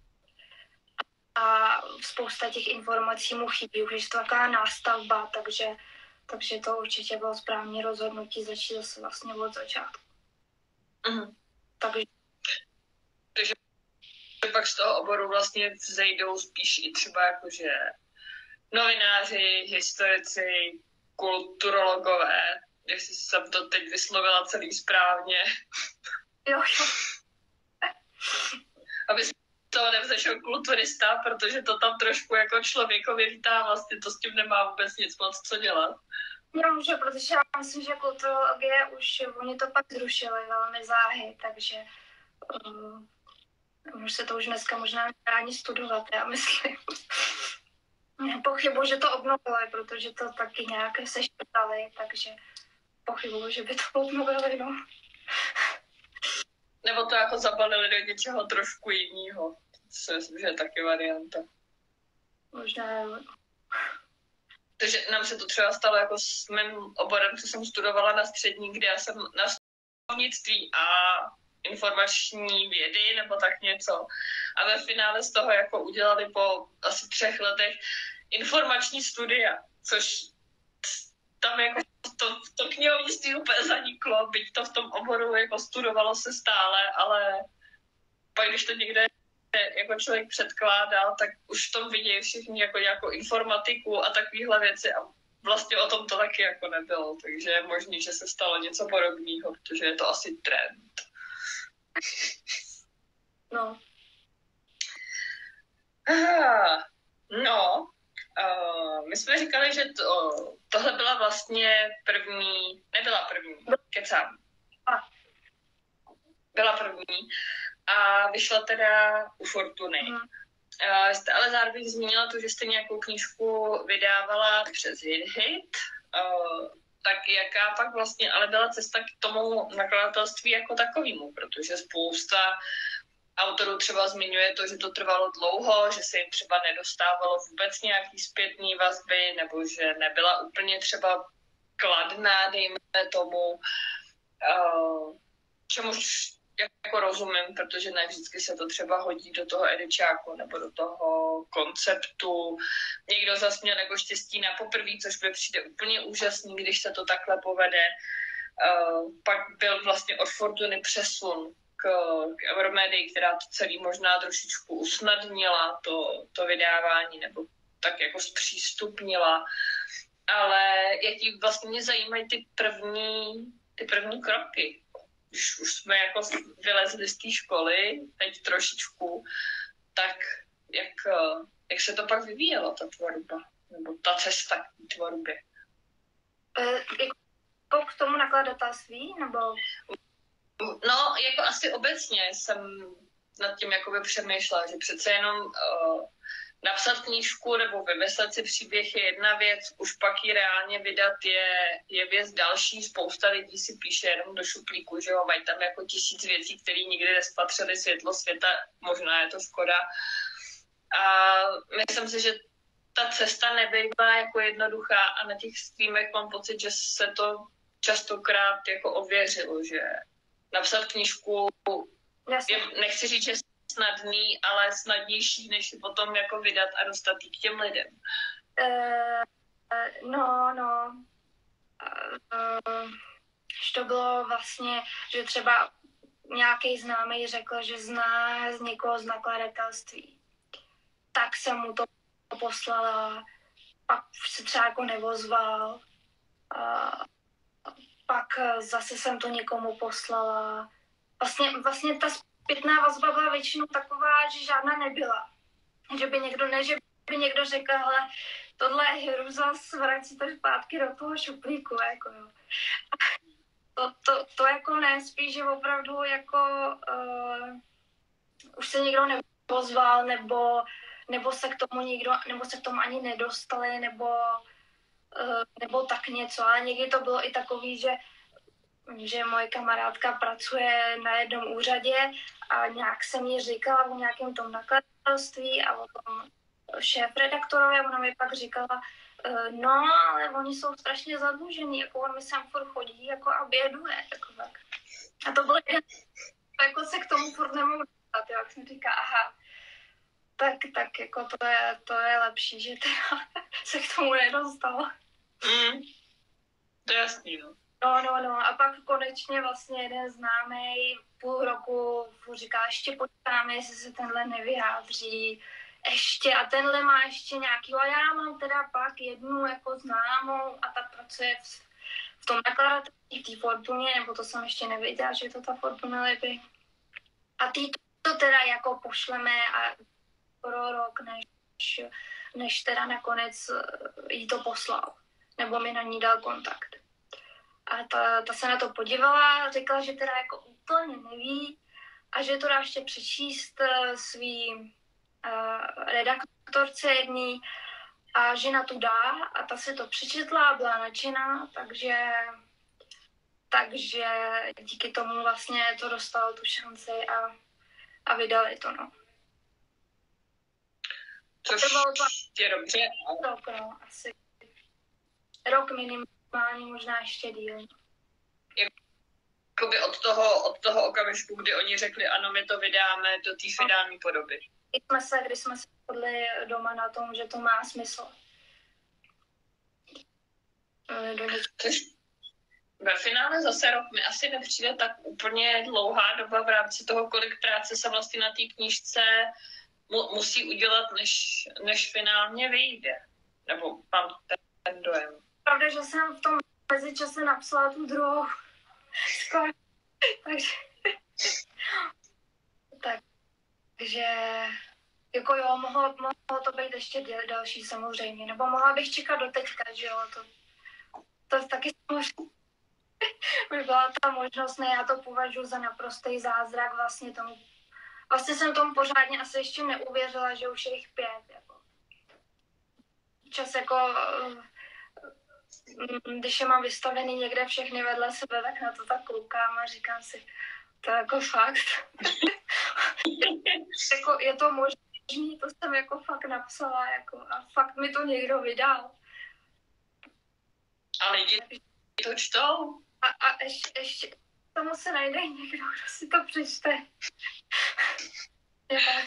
A spousta těch informací mu chybí, už je to taková nástavba, takže, takže to určitě bylo správné rozhodnutí začít zase vlastně od začátku. Mm-hmm. Takže... takže pak z toho oboru vlastně vzejdou spíš i třeba jakože novináři, historici, kulturologové, jestli jsem to teď vyslovila celý správně. Jo, jo. Aby z toho nevzešel kulturista, protože to tam trošku jako člověkovi vítá, vlastně to s tím nemá vůbec nic moc co dělat. Nemůže, protože já myslím, že kulturologie už, oni to pak zrušili velmi záhy, takže uh, už se to už dneska možná nedá ani studovat, já myslím. Pochybuji, že to obnovili, protože to taky nějak seškrtali, takže pochybuji, že by to obnovili, no. Nebo to jako zabalili do něčeho trošku jiného. To si myslím, že je taky varianta. Možná jo. Takže nám se to třeba stalo jako s mým oborem, co jsem studovala na střední, kde já jsem na stavnictví a informační vědy nebo tak něco. A ve finále z toho jako udělali po asi třech letech informační studia, což tam jako to, to knihovnictví úplně zaniklo, byť to v tom oboru jako studovalo se stále, ale pak když to někde jako člověk předkládal, tak už v tom vidějí všichni jako nějakou informatiku a takovéhle věci a vlastně o tom to taky jako nebylo, takže je možný, že se stalo něco podobného, protože je to asi trend. No. Ah, no, uh, my jsme říkali, že to, tohle byla vlastně první, nebyla první, kecám. Byla první a vyšla teda u Fortuny. Mm. Uh, jste ale zároveň zmínila to, že jste nějakou knížku vydávala přes HitHit, uh, tak jaká pak vlastně ale byla cesta k tomu nakladatelství jako takovému, protože spousta autorů třeba zmiňuje to, že to trvalo dlouho, že se jim třeba nedostávalo vůbec nějaký zpětný vazby, nebo že nebyla úplně třeba kladná, dejme tomu, uh, čemuž jako rozumím, protože ne vždycky se to třeba hodí do toho edičáku nebo do toho konceptu. Někdo zas měl jako štěstí na poprví, což by přijde úplně úžasný, když se to takhle povede. Uh, pak byl vlastně od Fortuny přesun k, k Euromedii, která to celý možná trošičku usnadnila, to, to vydávání, nebo tak jako zpřístupnila. Ale jaký vlastně mě zajímají ty první, ty první kroky. Když už jsme jako vylezli z té školy, teď trošičku, tak jak, jak se to pak vyvíjelo, ta tvorba, nebo ta cesta k tvorbě? E, jako k tomu nakladatelství, nebo? No, jako asi obecně jsem nad tím jakoby přemýšlela, že přece jenom uh, napsat knížku nebo vymyslet si příběh je jedna věc, už pak ji reálně vydat je, je věc další. Spousta lidí si píše jenom do šuplíku, že jo, mají tam jako tisíc věcí, které nikdy nespatřily světlo světa, možná je to škoda. A myslím si, že ta cesta nebyla jako jednoduchá a na těch streamech mám pocit, že se to častokrát jako ověřilo, že napsat knížku je, nechci říct, že snadný, ale snadnější, než ji potom jako vydat a dostat ji k těm lidem. Uh, uh, no, no. Uh, to bylo vlastně, že třeba nějaký známý řekl, že zná z někoho z nakladatelství. Tak jsem mu to poslala, pak se třeba jako nevozval. Uh, pak zase jsem to někomu poslala. Vlastně, vlastně ta zpětná vazba byla většinou taková, že žádná nebyla. Že by někdo, ne, že by někdo řekl, hele, tohle je hruza, vrať si to zpátky do toho šuplíku, jako jo. To, to, to jako ne, spíš, že opravdu jako uh, už se někdo nepozval, nebo, nebo se k tomu nikdo, nebo se k tomu ani nedostali, nebo, uh, nebo tak něco, ale někdy to bylo i takový, že že moje kamarádka pracuje na jednom úřadě a nějak se mi říkala o nějakém tom nakladatelství a o tom šéf-redaktorovi, ona mi pak říkala, Uh, no, ale oni jsou strašně zadlužený, jako on mi sem furt chodí, jako a běduje, jako tak. A to bylo jeden, jako se k tomu furt nemohu dostat, jo, jak jsem říká, aha, tak, tak jako to je, to je lepší, že teda se k tomu nedostal. Mm, to je jasný, no. No, no, no, a pak konečně vlastně jeden známý půl roku říká, ještě počkáme, jestli se tenhle nevyjádří, ještě a tenhle má ještě nějaký, a já mám teda pak jednu jako známou a ta pracuje v, v tom nakladatelství, v té Fortuně, nebo to jsem ještě nevěděla, že je to ta Fortuna Libby. A ty to teda jako pošleme a pro rok, než, než teda nakonec jí to poslal, nebo mi na ní dal kontakt. A ta, ta se na to podívala, řekla, že teda jako úplně neví a že to dá ještě přečíst svý uh, redaktorce jedný a že na to dá a ta si to přečetla a byla nadšená, takže, takže díky tomu vlastně to dostalo tu šanci a, a vydali to, no. Což to bylo to je dobře. rok, no, asi rok minimálně, možná ještě díl. Jakoby od toho, od toho okamžiku, kdy oni řekli, ano, my to vydáme do té finální podoby. Když jsme se, když jsme se shodli doma na tom, že to má smysl. Což ve finále zase rok mi asi nepřijde tak úplně dlouhá doba v rámci toho, kolik práce se vlastně na té knížce mu, musí udělat, než, než finálně vyjde. Nebo mám ten, ten dojem. Pravda, že jsem v tom mezičase napsala tu druhou. Skoro. Takže... Takže... Jako jo, mohlo, mohlo to být ještě děl, další samozřejmě. Nebo mohla bych čekat do teďka, že jo. To, to taky samozřejmě by byla ta možnost, ne, já to považuji za naprostý zázrak vlastně tomu. Vlastně jsem tomu pořádně asi ještě neuvěřila, že už je jich pět. Jako. Čas jako... Když je mám vystavený někde všechny vedle sebe, tak na to tak koukám a říkám si, to je jako fakt. jako, je to možný, to jsem jako fakt napsala jako, a fakt mi to někdo vydal. A lidi to čtou. A, a ještě, ještě tomu se najde někdo, kdo si to přečte. Je tak.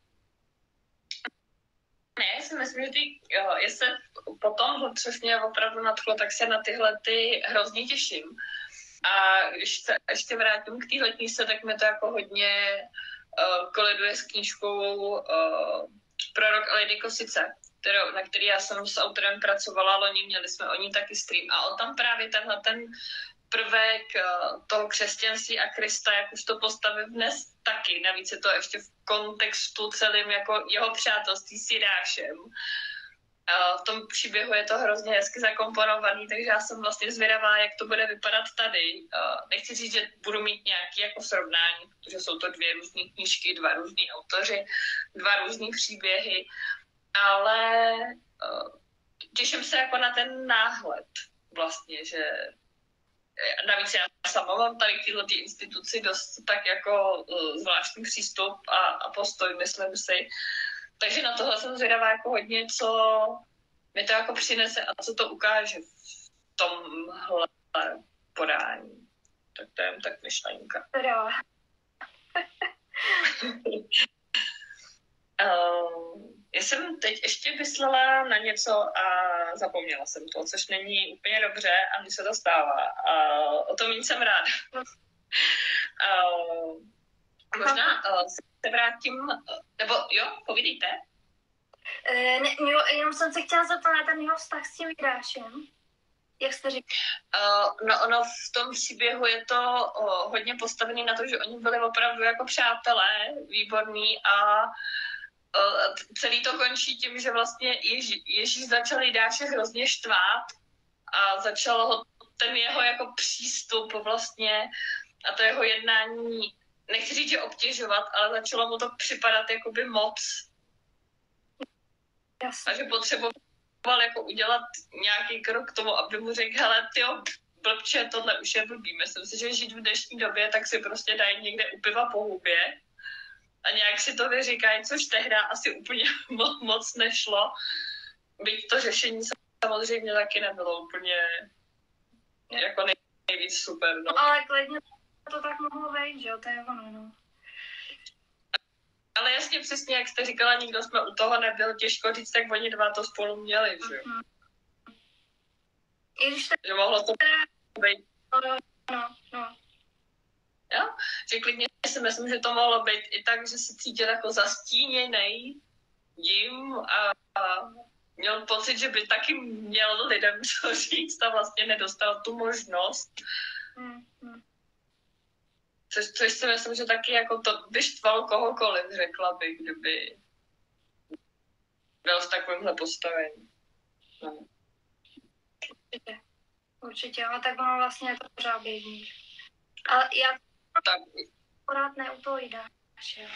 Ne, já si myslím, že ty, jo, jestli potom, což mě opravdu nadchlo, tak se na tyhle ty hrozně těším. A když se ještě vrátím k téhle knížce, tak mi to jako hodně uh, koliduje s knížkou uh, Prorok a Lady Kosice, kterou, na který já jsem s autorem pracovala loni, měli jsme o ní taky stream. A on tam právě tenhle ten prvek uh, toho křesťanství a Krista, jak už to postavil dnes taky. Navíc je to ještě v kontextu celým jako jeho přátelství s Jidášem. Uh, v tom příběhu je to hrozně hezky zakomponovaný, takže já jsem vlastně zvědavá, jak to bude vypadat tady. Uh, nechci říct, že budu mít nějaké jako srovnání, protože jsou to dvě různé knížky, dva různí autoři, dva různý příběhy, ale uh, těším se jako na ten náhled vlastně, že navíc já sama mám tady k této instituci dost tak jako uh, zvláštní přístup a, a postoj, myslím si. Takže na tohle jsem zvědavá jako hodně, co mi to jako přinese a co to ukáže v tomhle podání. Tak to je tak myšlenka. Jo. um, já jsem teď ještě myslela na něco a zapomněla jsem to, což není úplně dobře a mně se to stává. Uh, o tom nic jsem ráda. uh, možná uh, se vrátím, nebo jo, povídejte. E, ne, jo, jenom jsem se chtěla zeptat na ten jeho vztah s tím Jidášem. Jak jste říkal? Uh, no ono v tom příběhu je to uh, hodně postavený na to, že oni byli opravdu jako přátelé, výborní a uh, celý to končí tím, že vlastně Ježí, Ježíš začal Jidáše hrozně štvát a začal ho ten jeho jako přístup vlastně a to jeho jednání, nechci říct, že obtěžovat, ale začalo mu to připadat jakoby moc. Jasně. A že potřeboval jako udělat nějaký krok k tomu, aby mu řekl, hele, tyjo, blbče, tohle už je blbý. Myslím si, že žít v dnešní době, tak si prostě dají někde u piva po hubě a nějak si to vyříkají, což tehdy asi úplně moc nešlo. Byť to řešení samozřejmě taky nebylo úplně jako nejvíc super. No, no ale klidně to tak mohlo být, že jo, to je ono, no. Ale jasně přesně, jak jste říkala, nikdo jsme u toho nebyl, těžko říct, tak oni dva to spolu měli, že jo. Mm-hmm. I když že mohlo to být. No, no, no. Jo? Že klidně si myslím, že to mohlo být i tak, že se cítil jako zastíněnej jim a, a měl pocit, že by taky měl lidem co říct a vlastně nedostal tu možnost. Mm, mm. Což, což si myslím, že taky jako to by štvalo kohokoliv, řekla bych, kdyby byl v takovémhle postavení. No. Určitě. Určitě, ale tak ono vlastně je to pořád běžný. Ale já Tak. akorát ne u toho jídáš, jo.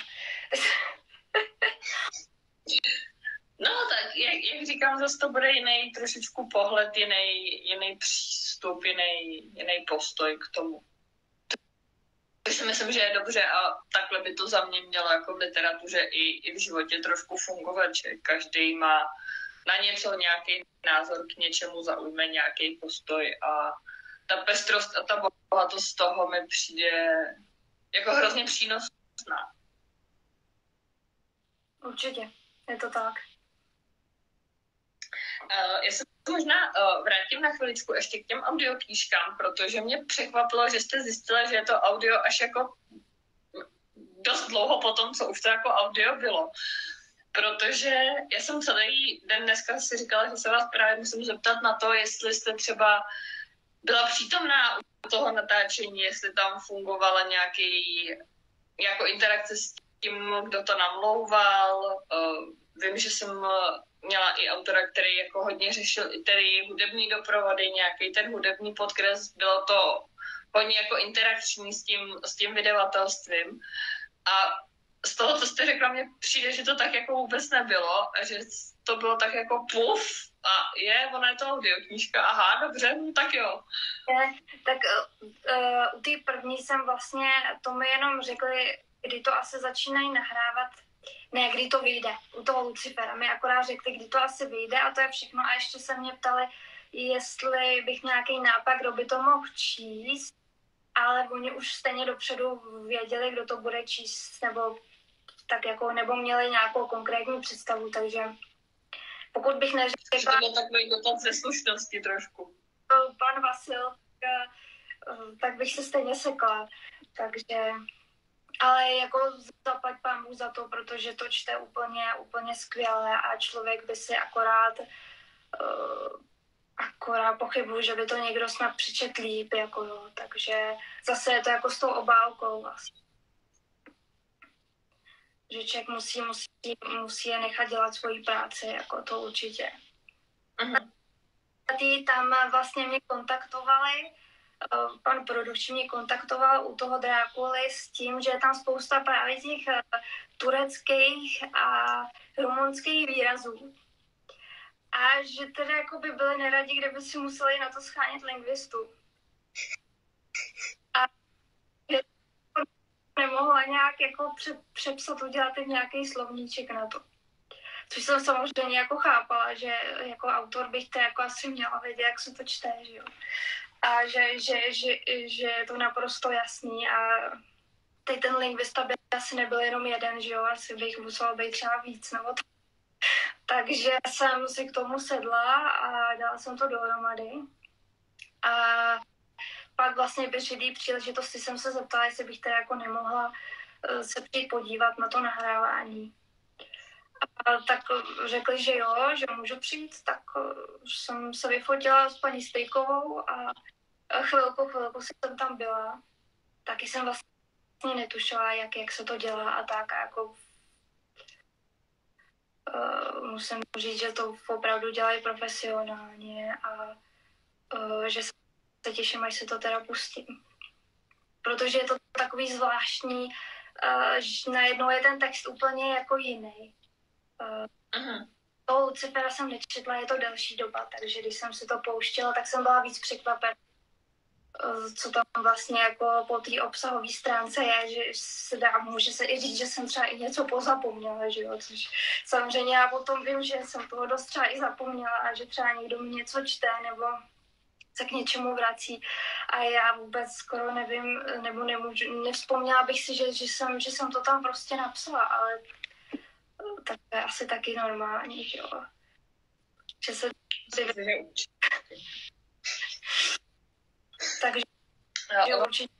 No tak, jak, jak říkám, zase to bude jiný trošičku pohled, jiný, jiný přístup, jiný, jiný postoj k tomu. To si myslím, že je dobře a takhle by to za mě mělo jako v literatuře i, i v životě trošku fungovat, že každý má na něco nějaký názor, k něčemu zaujme nějaký postoj a ta pestrost a ta bohatost z toho mi přijde jako hrozně přínosná. Určitě, je to tak. Uh, já se možná uh, vrátím na chviličku ještě k těm audioknížkám, protože mě překvapilo, že jste zjistila, že je to audio až jako dost dlouho po tom, co už to jako audio bylo. Protože já jsem celý den dneska si říkala, že se vás právě musím zeptat na to, jestli jste třeba byla přítomná u toho natáčení, jestli tam fungovala nějaký jako interakce s tím, kdo to namlouval. Uh, vím, že jsem měla i autora, který jako hodně řešil i tedy hudební doprovody, nějaký ten hudební podkres, bylo to hodně jako interakční s tím, s tím vydavatelstvím. A z toho, co jste řekla, mně přijde, že to tak jako vůbec nebylo a že to bylo tak jako puf a je, ona je to audioknížka, aha, dobře, no tak jo. Je, tak uh, u té první jsem vlastně, to mi jenom řekli, kdy to asi začínají nahrávat, ne, kdy to vyjde, u toho Lucifera. Mi akorát řekli, kdy to asi vyjde a to je všechno. A ještě se mě ptali, jestli bych nějaký nápad, kdo by to mohl číst, ale oni už stejně dopředu věděli, kdo to bude číst, nebo tak jako, nebo měli nějakou konkrétní představu, takže pokud bych neřekla... To byl takový dotaz ze slušnosti trošku. Pan Vasil, tak bych se stejně sekla, takže... Ale jako zaplať pámu za to, protože to čte úplně, úplně skvěle a člověk by si akorát, uh, akorát pochybuji, že by to někdo snad přečet líp, jako jo. Takže zase je to jako s tou obálkou vlastně. Že člověk musí, musí, musí je nechat dělat svoji práci, jako to určitě. Uh-huh. Ty tam vlastně mě kontaktovali, pan produkční mě kontaktoval u toho Drákuly s tím, že je tam spousta právě těch tureckých a rumunských výrazů. A že tedy jako by byli neradi, kde by si museli na to schánět lingvistu. A nemohla nějak jako pře- přepsat, udělat nějaký slovníček na to. Což jsem samozřejmě jako chápala, že jako autor bych to jako asi měla vědět, jak se to čte, že jo. A že, že, že, že je to naprosto jasný a teď ten lingvista by asi nebyl jenom jeden, že jo, asi bych musela být třeba víc nebo tak. Takže jsem si k tomu sedla a dala jsem to dohromady. A pak vlastně při té příležitosti jsem se zeptala, jestli bych teda jako nemohla se přijít podívat na to nahrávání. A tak řekli, že jo, že můžu přijít, tak jsem se vyfotila s paní Stejkovou a chvilku, chvilku jsem tam byla. Taky jsem vlastně netušila, jak, jak se to dělá a tak. A jako, uh, musím říct, že to opravdu dělají profesionálně a uh, že se těším, až se to teda pustím. Protože je to takový zvláštní, uh, že najednou je ten text úplně jako jiný. Uh, uh-huh. Toho Lucifera jsem nečetla, je to delší doba, takže když jsem si to pouštěla, tak jsem byla víc překvapená. co tam vlastně jako po té obsahové stránce je, že se dá, může se i říct, že jsem třeba i něco pozapomněla, že jo, což samozřejmě já potom vím, že jsem toho dost třeba i zapomněla a že třeba někdo mi něco čte nebo se k něčemu vrací a já vůbec skoro nevím, nebo nemůžu, nevzpomněla bych si, že, že, jsem, že jsem to tam prostě napsala, ale tak to je asi taky normální, že jo. Že se... Takže že určitě...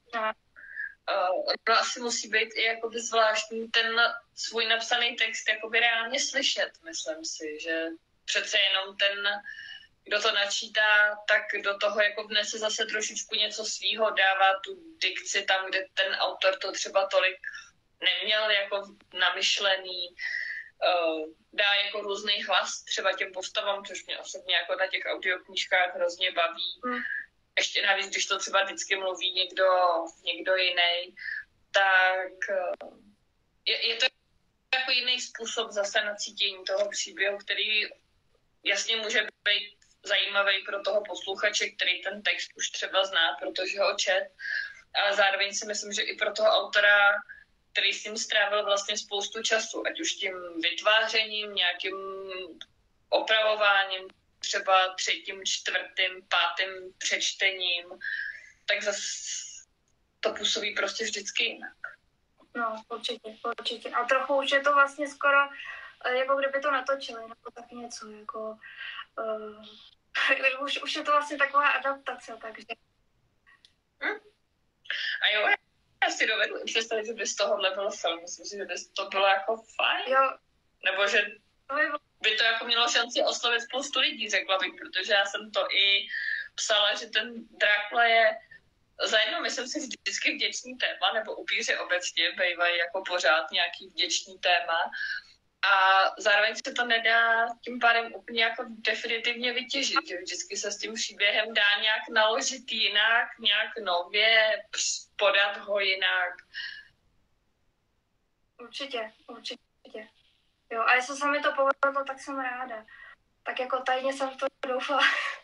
Ono asi musí být i jakoby zvláštní ten svůj napsaný text jakoby reálně slyšet, myslím si, že přece jenom ten, kdo to načítá, tak do toho jako vnese zase trošičku něco svýho, dává tu dikci tam, kde ten autor to třeba tolik neměl jako namyšlený, dá jako různý hlas třeba těm postavám, což mě osobně jako na těch audioknížkách hrozně baví. Hmm. Ještě navíc, když to třeba vždycky mluví někdo, někdo jiný, tak je, je to jako jiný způsob zase nacítění toho příběhu, který jasně může být zajímavý pro toho posluchače, který ten text už třeba zná, protože ho čet, ale zároveň si myslím, že i pro toho autora, který s tím strávil vlastně spoustu času, ať už tím vytvářením, nějakým opravováním, třeba třetím, čtvrtým, pátým přečtením, tak zase to působí prostě vždycky jinak. No, určitě, určitě. A trochu už je to vlastně skoro, jako kdyby to natočili, nebo tak něco, jako... Uh, už, už je to vlastně taková adaptace, takže... Hm? A jo, já si dovedu představit, že by z tohohle byl film. Myslím si, že by to bylo jako fajn. Jo. Nebo že by to jako mělo šanci oslovit spoustu lidí, řekla bych, protože já jsem to i psala, že ten Drákula je za jedno, myslím si, vždycky vděčný téma, nebo upíři obecně bývají jako pořád nějaký vděčný téma. A zároveň se to nedá tím pádem úplně jako definitivně vytěžit, že vždycky se s tím příběhem dá nějak naložit jinak, nějak nově, podat ho jinak. Určitě, určitě. Jo, a jestli se mi to povedlo, tak jsem ráda. Tak jako tajně jsem v to doufala.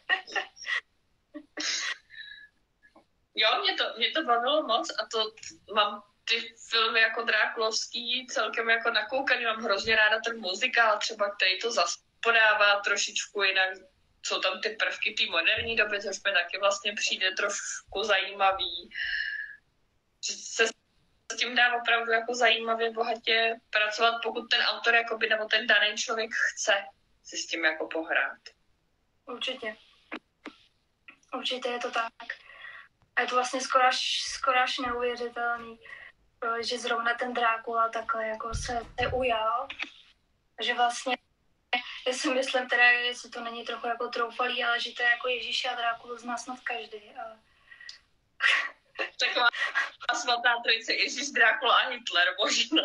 Jo, mě to, mě to bavilo moc a to mám ty filmy jako drákulovský celkem jako nakoukaný, mám hrozně ráda ten muzikál třeba, který to zase podává trošičku jinak, jsou tam ty prvky té moderní doby, což mi taky vlastně přijde trošku zajímavý. Že se s tím dá opravdu jako zajímavě, bohatě pracovat, pokud ten autor jakoby, nebo ten daný člověk chce si s tím jako pohrát. Určitě. Určitě je to tak. A je to vlastně skoro až, skoro až neuvěřitelný, že zrovna ten Drákula takhle jako se, se ujal. Že vlastně, já si myslím teda, jestli to není trochu jako troufalý, ale že to je jako Ježíš a Drákulu zná snad každý. A... Taková svatá trojice, Ježíš, Drákula a Hitler, možná.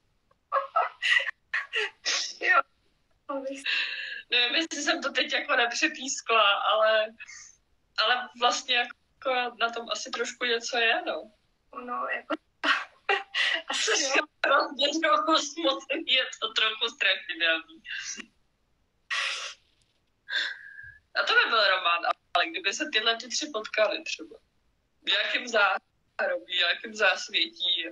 Jo. Nevím, jestli jsem to teď jako nepřepískla, ale, ale vlastně jako na tom asi trošku něco je, no. No, jako... Asi jo. Hrozně trochu smutný, je to trochu strašidelný. A to by byl román, ale kdyby se tyhle ty tři potkali třeba. V jakém záhrobí, v jakém zásvětí.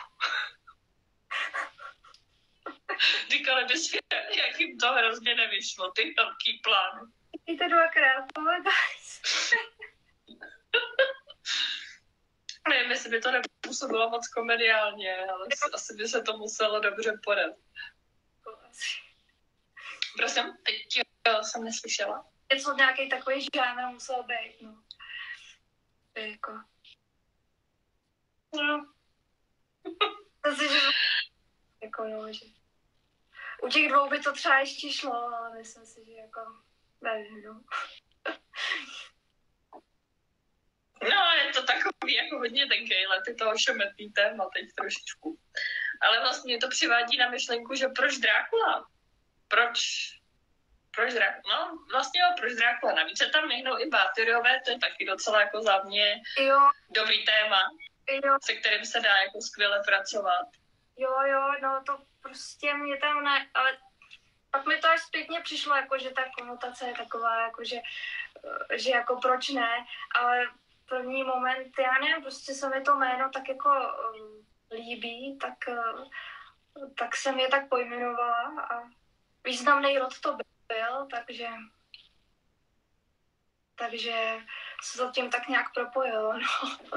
Říkali by si, jak jim to hrozně nevyšlo, ty velký plány. I to dvakrát, ale nevím, jestli by to nepůsobilo moc komediálně, ale asi by se to muselo dobře podat. Prosím, teď jsem neslyšela. Něco nějaký takový žánr musel být, no. To je jako... No. Zase, že... Jako jo, že... U těch dvou by to třeba ještě šlo, ale myslím si, že jako... Nevím, no. No, je to takový jako hodně tenkej let, je to ošemetný téma teď trošičku. Ale vlastně to přivádí na myšlenku, že proč Drákula? Proč? Proč Drákula? No, vlastně jo, proč Drákula? Navíc se tam myhnou i Bátyriové, to je taky docela jako za mě jo. Dobrý téma, jo. se kterým se dá jako skvěle pracovat. Jo, jo, no to prostě mě tam ne, ale pak mi to až zpětně přišlo, jako že ta konotace je taková, jako že, že jako proč ne, ale první moment, já nevím, prostě se mi to jméno tak jako um, líbí, tak, uh, tak jsem je tak pojmenovala a významný rod to byl, takže takže se to tím tak nějak propojilo, no.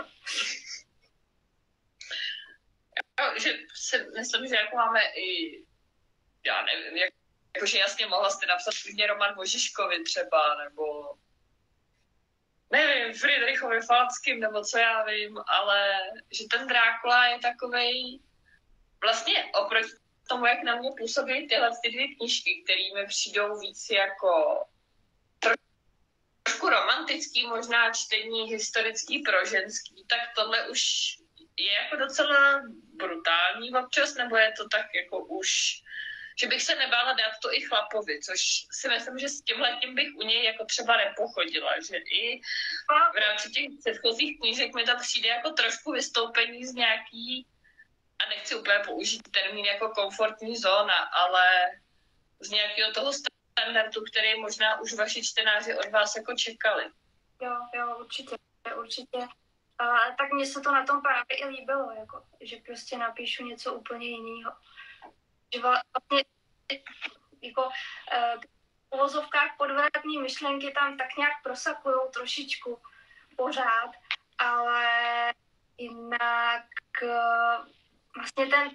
Jo, že si myslím, že jako máme i, já nevím, jak, jakože jasně mohla jste napsat klidně román o Žižkovi třeba, nebo nevím, Friedrichovi Falckým, nebo co já vím, ale že ten Drákula je takovej, vlastně oproti tomu, jak na mě působí tyhle ty dvě knížky, které mi přijdou víc jako trošku romantický, možná čtení historický pro ženský, tak tohle už je jako docela brutální občas, nebo je to tak jako už, že bych se nebála dát to i chlapovi, což si myslím, že s tímhletím bych u něj jako třeba nepochodila, že i v rámci těch předchozích knížek mi to přijde jako trošku vystoupení z nějaký, a nechci úplně použít termín jako komfortní zóna, ale z nějakého toho standardu, který možná už vaši čtenáři od vás jako čekali. Jo, jo, určitě, určitě. A tak mně se to na tom právě i líbilo, jako, že prostě napíšu něco úplně jiného. Že vlastně jako v uvozovkách podvratní myšlenky tam tak nějak prosakujou trošičku pořád, ale jinak vlastně ten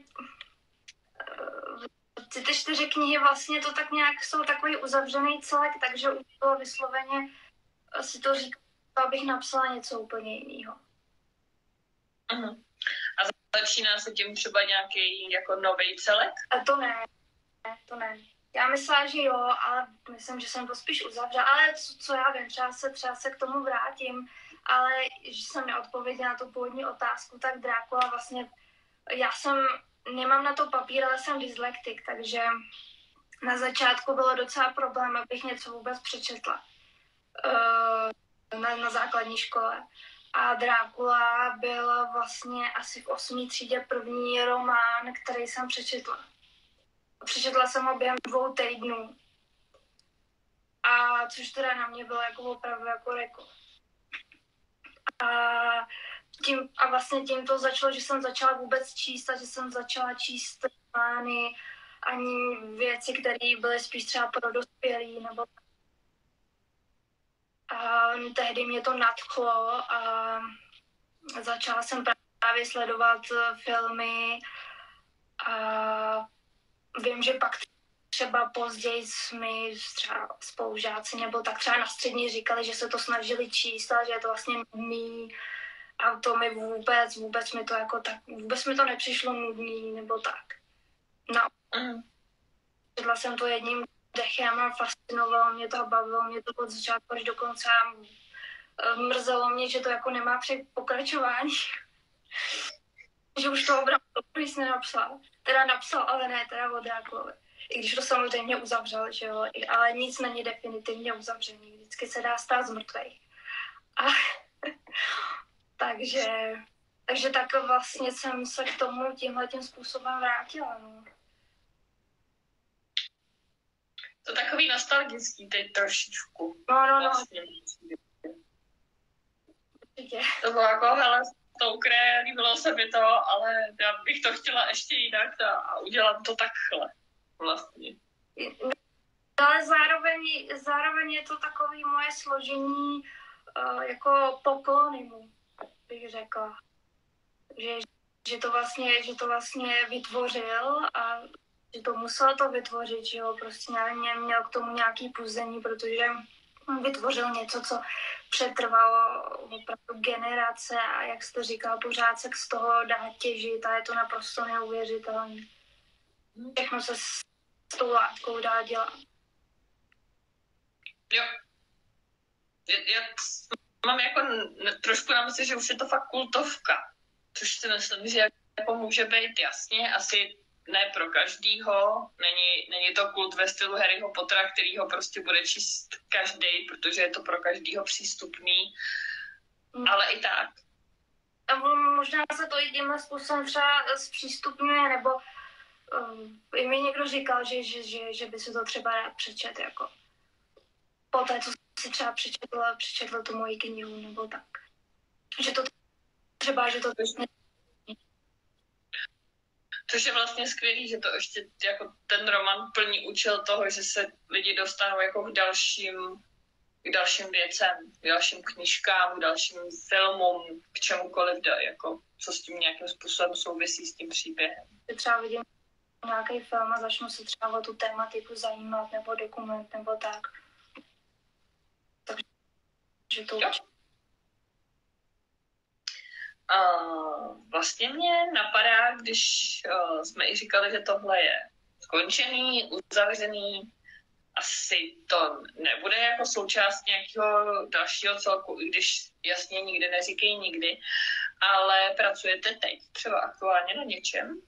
ty, ty čtyři knihy vlastně to tak nějak jsou takový uzavřený celek, takže už bylo vysloveně si to říkala, abych napsala něco úplně jiného. Uh-huh. A začíná se tím třeba nějaký jako nový celek? A to ne, to ne. Já myslela, že jo, ale myslím, že jsem to spíš uzavřela. Ale co, co já vím, třeba se, třeba se k tomu vrátím, ale že jsem neodpověděla na tu původní otázku, tak Drákula vlastně, já jsem, nemám na to papír, ale jsem dyslektik, takže na začátku bylo docela problém, abych něco vůbec přečetla uh, na, na základní škole. A Drákula byl vlastně asi v osmé třídě první román, který jsem přečetla. Přečetla jsem ho během dvou týdnů. A což teda na mě bylo jako opravdu jako rekord. A, tím, a vlastně tím to začalo, že jsem začala vůbec číst a že jsem začala číst romány ani věci, které byly spíš třeba pro dospělí nebo a tehdy mě to nadchlo a začala jsem právě sledovat filmy a vím, že pak třeba později mi třeba spolužáci nebo tak třeba na střední říkali, že se to snažili číst a že je to vlastně nudný a to mi vůbec, vůbec mi to jako tak, vůbec mi to nepřišlo nudný nebo tak. No, mm. četla jsem to jedním dechem a fascinovalo mě to a bavilo mě to od začátku až do konce a mrzelo mě, že to jako nemá pokračování. Že už to opravdu nic nenapsal. Teda napsal, ale ne teda o Drákulovi. I když to samozřejmě uzavřel, že jo, ale nic není definitivně uzavřený. Vždycky se dá stát z mrtvých. A takže, takže tak vlastně jsem se k tomu tímhletím způsobem vrátila, no. To takový nostalgický teď trošičku. No, no, no. Vlastně. Určitě. To bylo jako, hele, Stoukre, líbilo se mi to, ale já bych to chtěla ještě jinak a, a udělám to takhle. Vlastně. Ale zároveň, zároveň je to takový moje složení uh, jako poklony mu, bych řekla. Že, že, to vlastně, že to vlastně vytvořil a že to musel to vytvořit, že jo, prostě nevím, měl k tomu nějaký puzení, protože vytvořil něco, co přetrvalo opravdu generace a jak jste říkal, pořád se z toho dá těžit a je to naprosto neuvěřitelné. Všechno se s tou látkou dá dělat. Jo. Já, já mám jako trošku na mysli, že už je to fakt kultovka, což si myslím, že jako může být jasně asi ne pro každýho, není, není to kult ve stylu Harryho Pottera, který ho prostě bude číst každý, protože je to pro každýho přístupný, mm. ale i tak. A možná se to i tímhle způsobem třeba zpřístupňuje, nebo um, i mi někdo říkal, že, že, že, že by se to třeba rád přečet, jako po té, co si třeba přečetl, přečetl tu moji knihu, nebo tak. že to třeba, že to... Což je vlastně skvělý, že to ještě jako ten román plní účel toho, že se lidi dostanou jako k dalším, k dalším věcem, k dalším knížkám, k dalším filmům, k čemukoliv, da, jako, co s tím nějakým způsobem souvisí s tím příběhem. Třeba vidím nějaký film a začnu se třeba o tu tématiku zajímat, nebo dokument, nebo tak. Takže to... Uh, vlastně mě napadá, když uh, jsme i říkali, že tohle je skončený, uzavřený, asi to nebude jako součást nějakého dalšího celku, i když jasně nikdy neříkej nikdy, ale pracujete teď třeba aktuálně na něčem?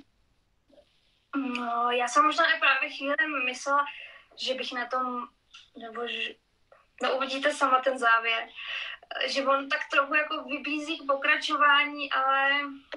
No, já jsem možná i právě chvíli myslela, že bych na tom, nebo že, no uvidíte sama ten závěr, že on tak trochu jako vybízí k pokračování, ale,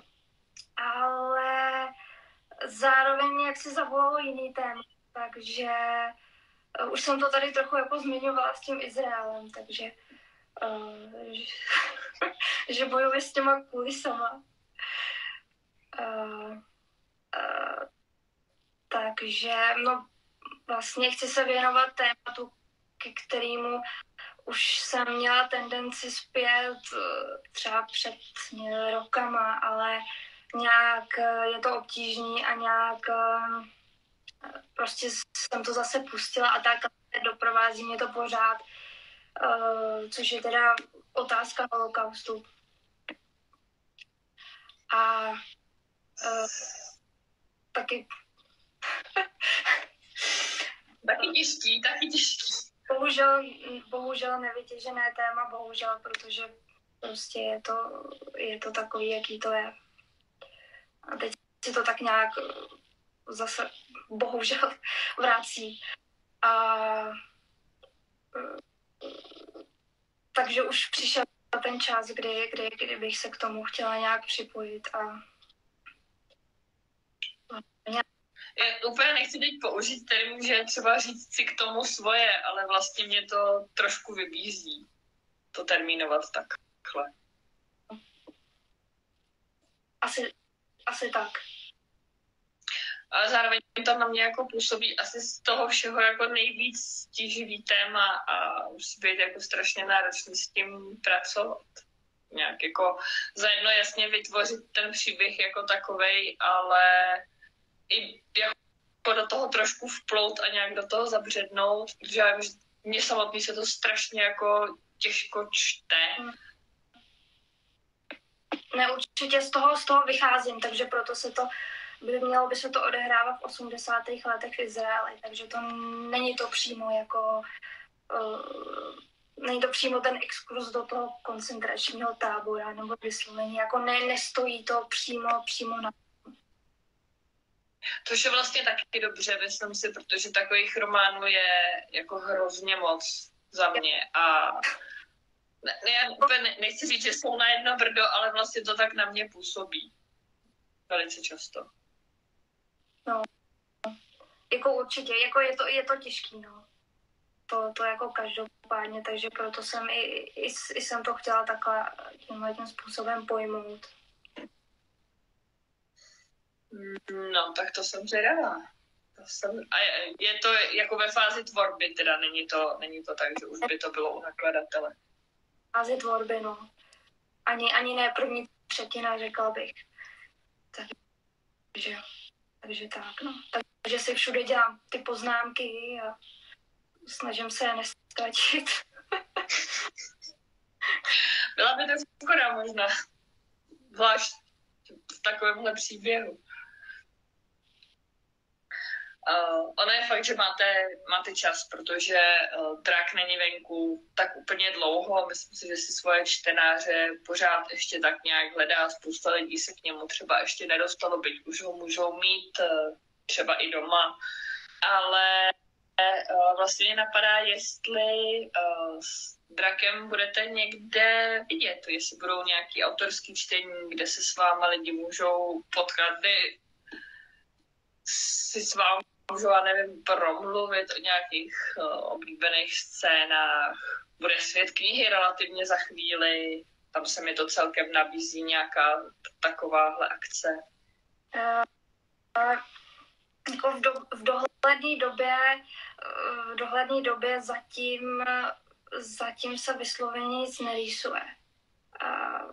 ale zároveň jak si zavolalo jiný téma, takže už jsem to tady trochu jako zmiňovala s tím Izraelem, takže uh, že, že bojuji s těma kulisama. Uh, uh, takže no vlastně chci se věnovat tématu, ke kterému už jsem měla tendenci zpět třeba před rokama, ale nějak je to obtížný a nějak prostě jsem to zase pustila a tak doprovází mě to pořád, což je teda otázka holokaustu. A taky taky těžký, taky těžký. Bohužel, bohužel nevytěžené téma, bohužel, protože prostě je to, je to takový, jaký to je. A teď si to tak nějak zase bohužel vrací. A takže už přišel ten čas, kdy, kdy, kdy bych se k tomu chtěla nějak připojit a Já úplně nechci teď použít termín, že je třeba říct si k tomu svoje, ale vlastně mě to trošku vybízí to termínovat takhle. Asi, asi tak. Ale zároveň to na mě jako působí asi z toho všeho jako nejvíc tíživý téma a musí být jako strašně náročný s tím pracovat. Nějak jako zajedno jasně vytvořit ten příběh jako takovej, ale i jako do toho trošku vplout a nějak do toho zabřednout, protože já vím, že mně samotný se to strašně jako těžko čte. Ne, určitě z toho, z toho vycházím, takže proto se to, by mělo by se to odehrávat v osmdesátých letech v Izraeli, takže to není to přímo jako, uh, není to přímo ten exkurs do toho koncentračního tábora, nebo vyslovení, jako ne, nestojí to přímo, přímo na. Což je vlastně taky dobře, myslím si, protože takových románů je jako hrozně moc za mě a ne, já úplně nechci říct, že jsou na jedno brdo, ale vlastně to tak na mě působí velice často. No, jako určitě, jako je to, je to těžký, no. To, to jako každopádně, takže proto jsem i, i, i jsem to chtěla takhle tímhle tím způsobem pojmout. No, tak to jsem zvědavá. To jsem... A je, je to jako ve fázi tvorby, teda není to, není to tak, že už by to bylo u nakladatele. Fázi tvorby, no. Ani, ani ne první třetina, řekla bych. Takže, takže tak, no. Takže si všude dělám ty poznámky a snažím se je nestratit. Byla by to škoda možná. Zvlášť v takovémhle příběhu. Uh, ono je fakt, že máte, máte čas, protože uh, Drak není venku tak úplně dlouho. Myslím si, že si svoje čtenáře pořád ještě tak nějak hledá. Spousta lidí se k němu třeba ještě nedostalo, byť už ho můžou mít uh, třeba i doma. Ale uh, vlastně mě napadá, jestli uh, s Drakem budete někde vidět, jestli budou nějaký autorský čtení, kde se s váma lidi můžou potkat, kde si s vámi můžu, já nevím, promluvit o nějakých uh, oblíbených scénách. Bude svět knihy relativně za chvíli. tam se mi to celkem nabízí nějaká takováhle akce. Uh, uh, jako v, do, v dohledné době, v dohledné době zatím, zatím se vysloveně nic nerýsuje. Uh,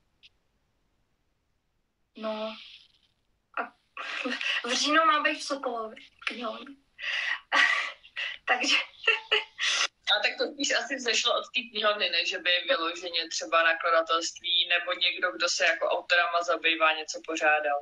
no. A v říjnu mám být v Sokolově knihovně. Takže... A tak to spíš asi vzešlo od té knihovny, ne? Že by vyloženě třeba nakladatelství nebo někdo, kdo se jako autorama zabývá, něco pořádal.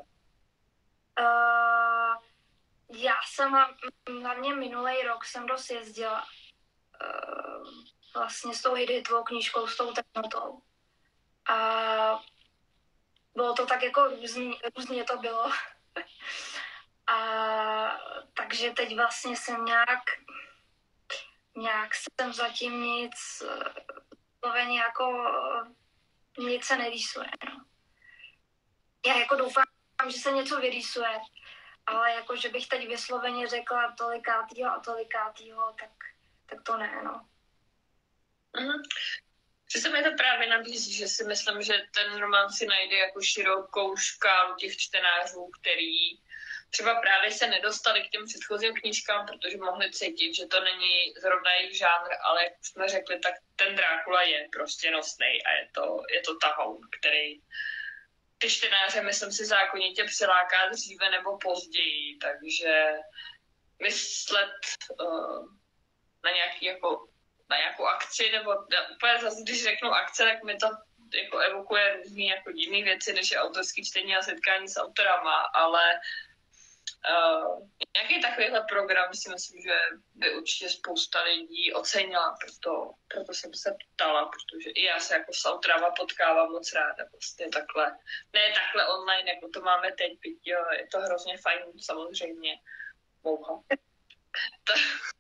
Uh, já jsem hlavně minulý rok jsem dost jezdila uh, vlastně s tou Hiditovou knížkou, s tou temnotou. A bylo to tak jako různý, různě to bylo. A takže teď vlastně jsem nějak nějak jsem zatím nic sloveně jako nic se nerýsuje, no. Já jako doufám, že se něco vyrýsuje, ale jako, že bych teď vysloveně řekla tolikátýho a tolikátýho, tak, tak to ne, no. Mm-hmm. Že se mi to právě nabízí, že si myslím, že ten román si najde jako širokou škálu těch čtenářů, který třeba právě se nedostali k těm předchozím knížkám, protože mohli cítit, že to není zrovna jejich žánr, ale jak jsme řekli, tak ten Drákula je prostě nosnej a je to, je to tahoun, který ty čtenáře, myslím si, zákonitě přiláká dříve nebo později, takže myslet uh, na nějaký jako na nějakou akci, nebo úplně zase, když řeknu akce, tak mi to jako evokuje různý jako jiný věci, než je autorský čtení a setkání s autorama, ale Uh, nějaký takovýhle program si myslím, že by určitě spousta lidí ocenila, proto, proto jsem se ptala, protože i já se jako s autorama potkávám moc ráda, vlastně takhle, ne takhle online, jako to máme teď, byť jo, je to hrozně fajn, samozřejmě, mouha. tak,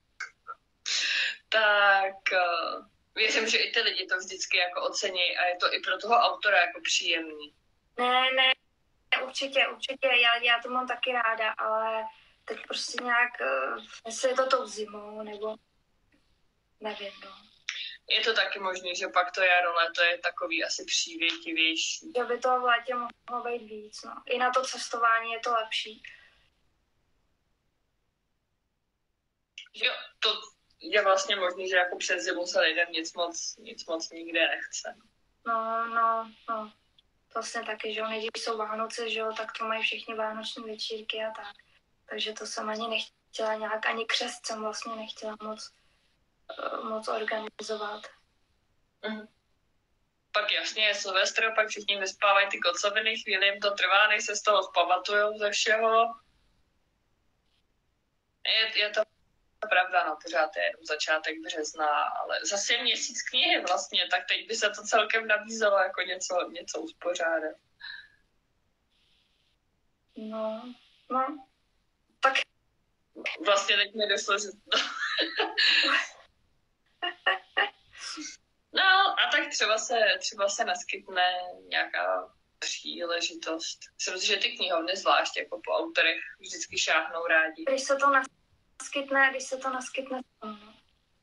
tak uh, věřím, že i ty lidi to vždycky jako ocení a je to i pro toho autora jako příjemný. Ne, ne. Určitě, určitě, já, já to mám taky ráda, ale teď prostě nějak, jestli je to tou zimou, nebo nevím, no. Je to taky možný, že pak to jaro, léto je takový asi přívětivější. Že by to v létě mohlo být víc, no. I na to cestování je to lepší. Jo, to je vlastně možný, že jako přes zimu se lidem nic moc, nic moc nikde nechce. No, no, no. Vlastně taky, že jo, nejdřív jsou Vánoce, že jo, tak to mají všichni vánoční večírky a tak. Takže to jsem ani nechtěla nějak, ani křest jsem vlastně nechtěla moc, uh, moc organizovat. Mm. Pak jasně je Silvestr, pak všichni vyspávají ty kocoviny, chvíli jim to trvá, než se z toho zpamatujou ze všeho. Je, je to pravda, no, pořád je jenom začátek března, ale zase měsíc knihy vlastně, tak teď by se to celkem nabízelo jako něco, něco uspořádat. No, no, tak... Vlastně teď mi došlo, že... no, a tak třeba se, třeba se naskytne nějaká příležitost. Myslím si, že ty knihovny zvlášť jako po autorech vždycky šáhnou rádi. Když se to naskytne, když se to naskytne, no.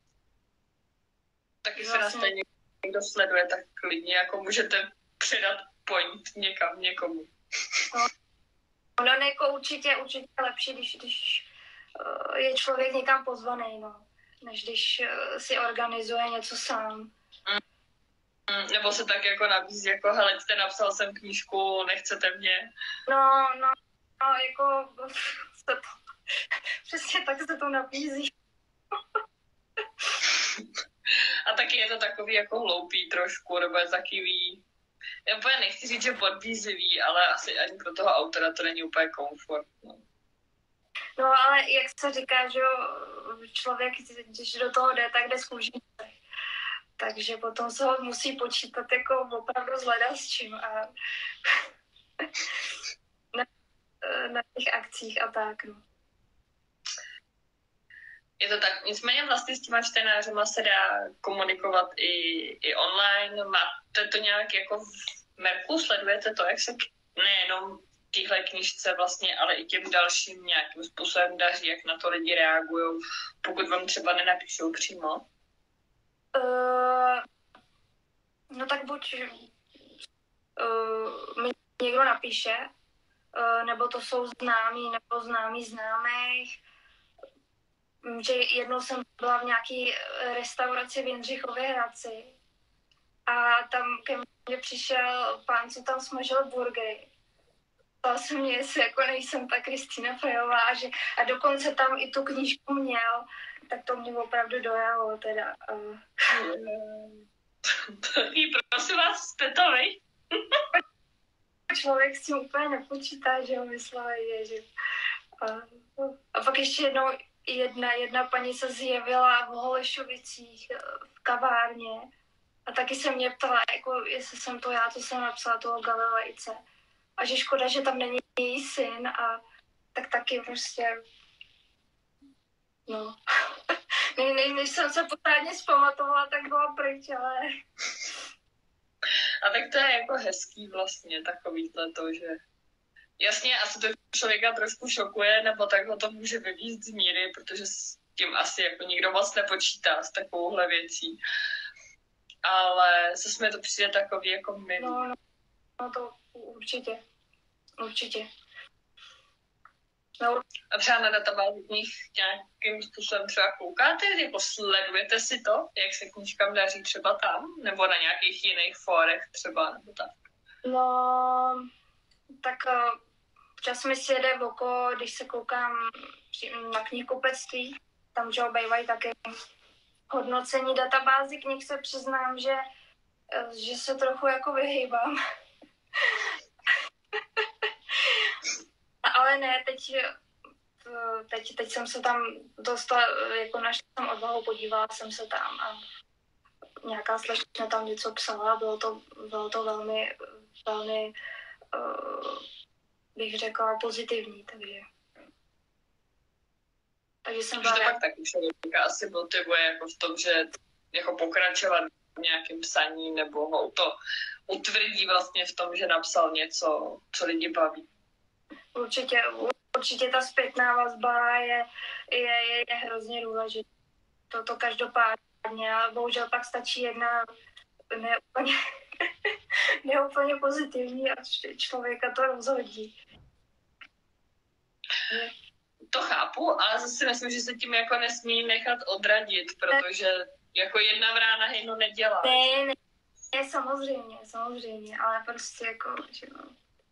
Taky se nás tady někdo sleduje, tak klidně jako můžete předat point někam někomu. No, no jako určitě, určitě lepší, když, když uh, je člověk někam pozvaný, no, než když uh, si organizuje něco sám. Mm, nebo se tak jako nabízí, jako heleďte, napsal jsem knížku, nechcete mě. No, no, no jako se to, přesně tak se to nabízí. A taky je to takový jako hloupý trošku, nebo je takový, já úplně nechci říct, že podbízivý, ale asi ani pro toho autora to není úplně komfort. No, no ale jak se říká, že jo, člověk, když do toho jde, tak jde z kůží. Takže potom se ho musí počítat jako opravdu s hledasčím a na, na těch akcích a tak, no. Je to tak, nicméně vlastně s těma čtenářema se dá komunikovat i, i online. Máte to nějak jako v merku, sledujete to, jak se nejenom téhle knížce vlastně, ale i těm dalším nějakým způsobem daří, jak na to lidi reagují, pokud vám třeba nenapíšou přímo? Uh, no tak buď uh, mi někdo napíše, uh, nebo to jsou známí, nebo známí známých. Že jednou jsem byla v nějaký restauraci v Jindřichově Hradci a tam ke mně přišel pán, co tam smažil burgery. Ptal se mě, jestli jako nejsem ta Kristýna Frejová a, že, a dokonce tam i tu knížku měl, tak to mě opravdu dojalo teda. Uh. Prosím vás, jste to vy? Člověk s tím úplně nepočítá, že ho vysloveně, že... Uh. A pak ještě jednou jedna, jedna paní se zjevila v Holešovicích v kavárně a taky se mě ptala, jako jestli jsem to já, co jsem napsala toho Galilejce. A že škoda, že tam není její syn a tak taky prostě, no. ne, ne, než jsem se pořádně zpamatovala, tak byla pryč, ale... A tak to je jako hezký vlastně, takovýhle to, že... Jasně, asi to člověka trošku šokuje, nebo tak ho to může vyvízt z míry, protože s tím asi jako nikdo moc nepočítá s takovouhle věcí. Ale zase mi to přijde takový jako milý. No, no, no to určitě. Určitě. No. A třeba na databázi knih nějakým způsobem třeba koukáte, jako sledujete si to, jak se knížkám daří třeba tam, nebo na nějakých jiných fórech třeba, nebo tak? No, tak čas mi si jede v oko, když se koukám na knihkupectví, tam, že obejvají také hodnocení databázy knih, se přiznám, že, že se trochu jako vyhýbám. Ale ne, teď, teď, teď jsem se tam dostala, jako našla jsem odvahu, podívala jsem se tam a nějaká slečna tam něco psala, bylo to, bylo to velmi, velmi, uh, bych řekla, pozitivní, takže. Takže jsem byla... To pak taky člověka asi motivuje jako v tom, že jako pokračovat v nějakém psaní, nebo ho to utvrdí vlastně v tom, že napsal něco, co lidi baví. Určitě, určitě ta zpětná vazba je, je, je, je hrozně důležitá. To, to každopádně, ale bohužel pak stačí jedna neúplně, neúplně pozitivní a člověka to rozhodí. To chápu, ale zase myslím, že se tím jako nesmí nechat odradit, protože jako jedna vrána hejnu nedělá. Ne, ne, ne, samozřejmě, samozřejmě, ale prostě jako, že no.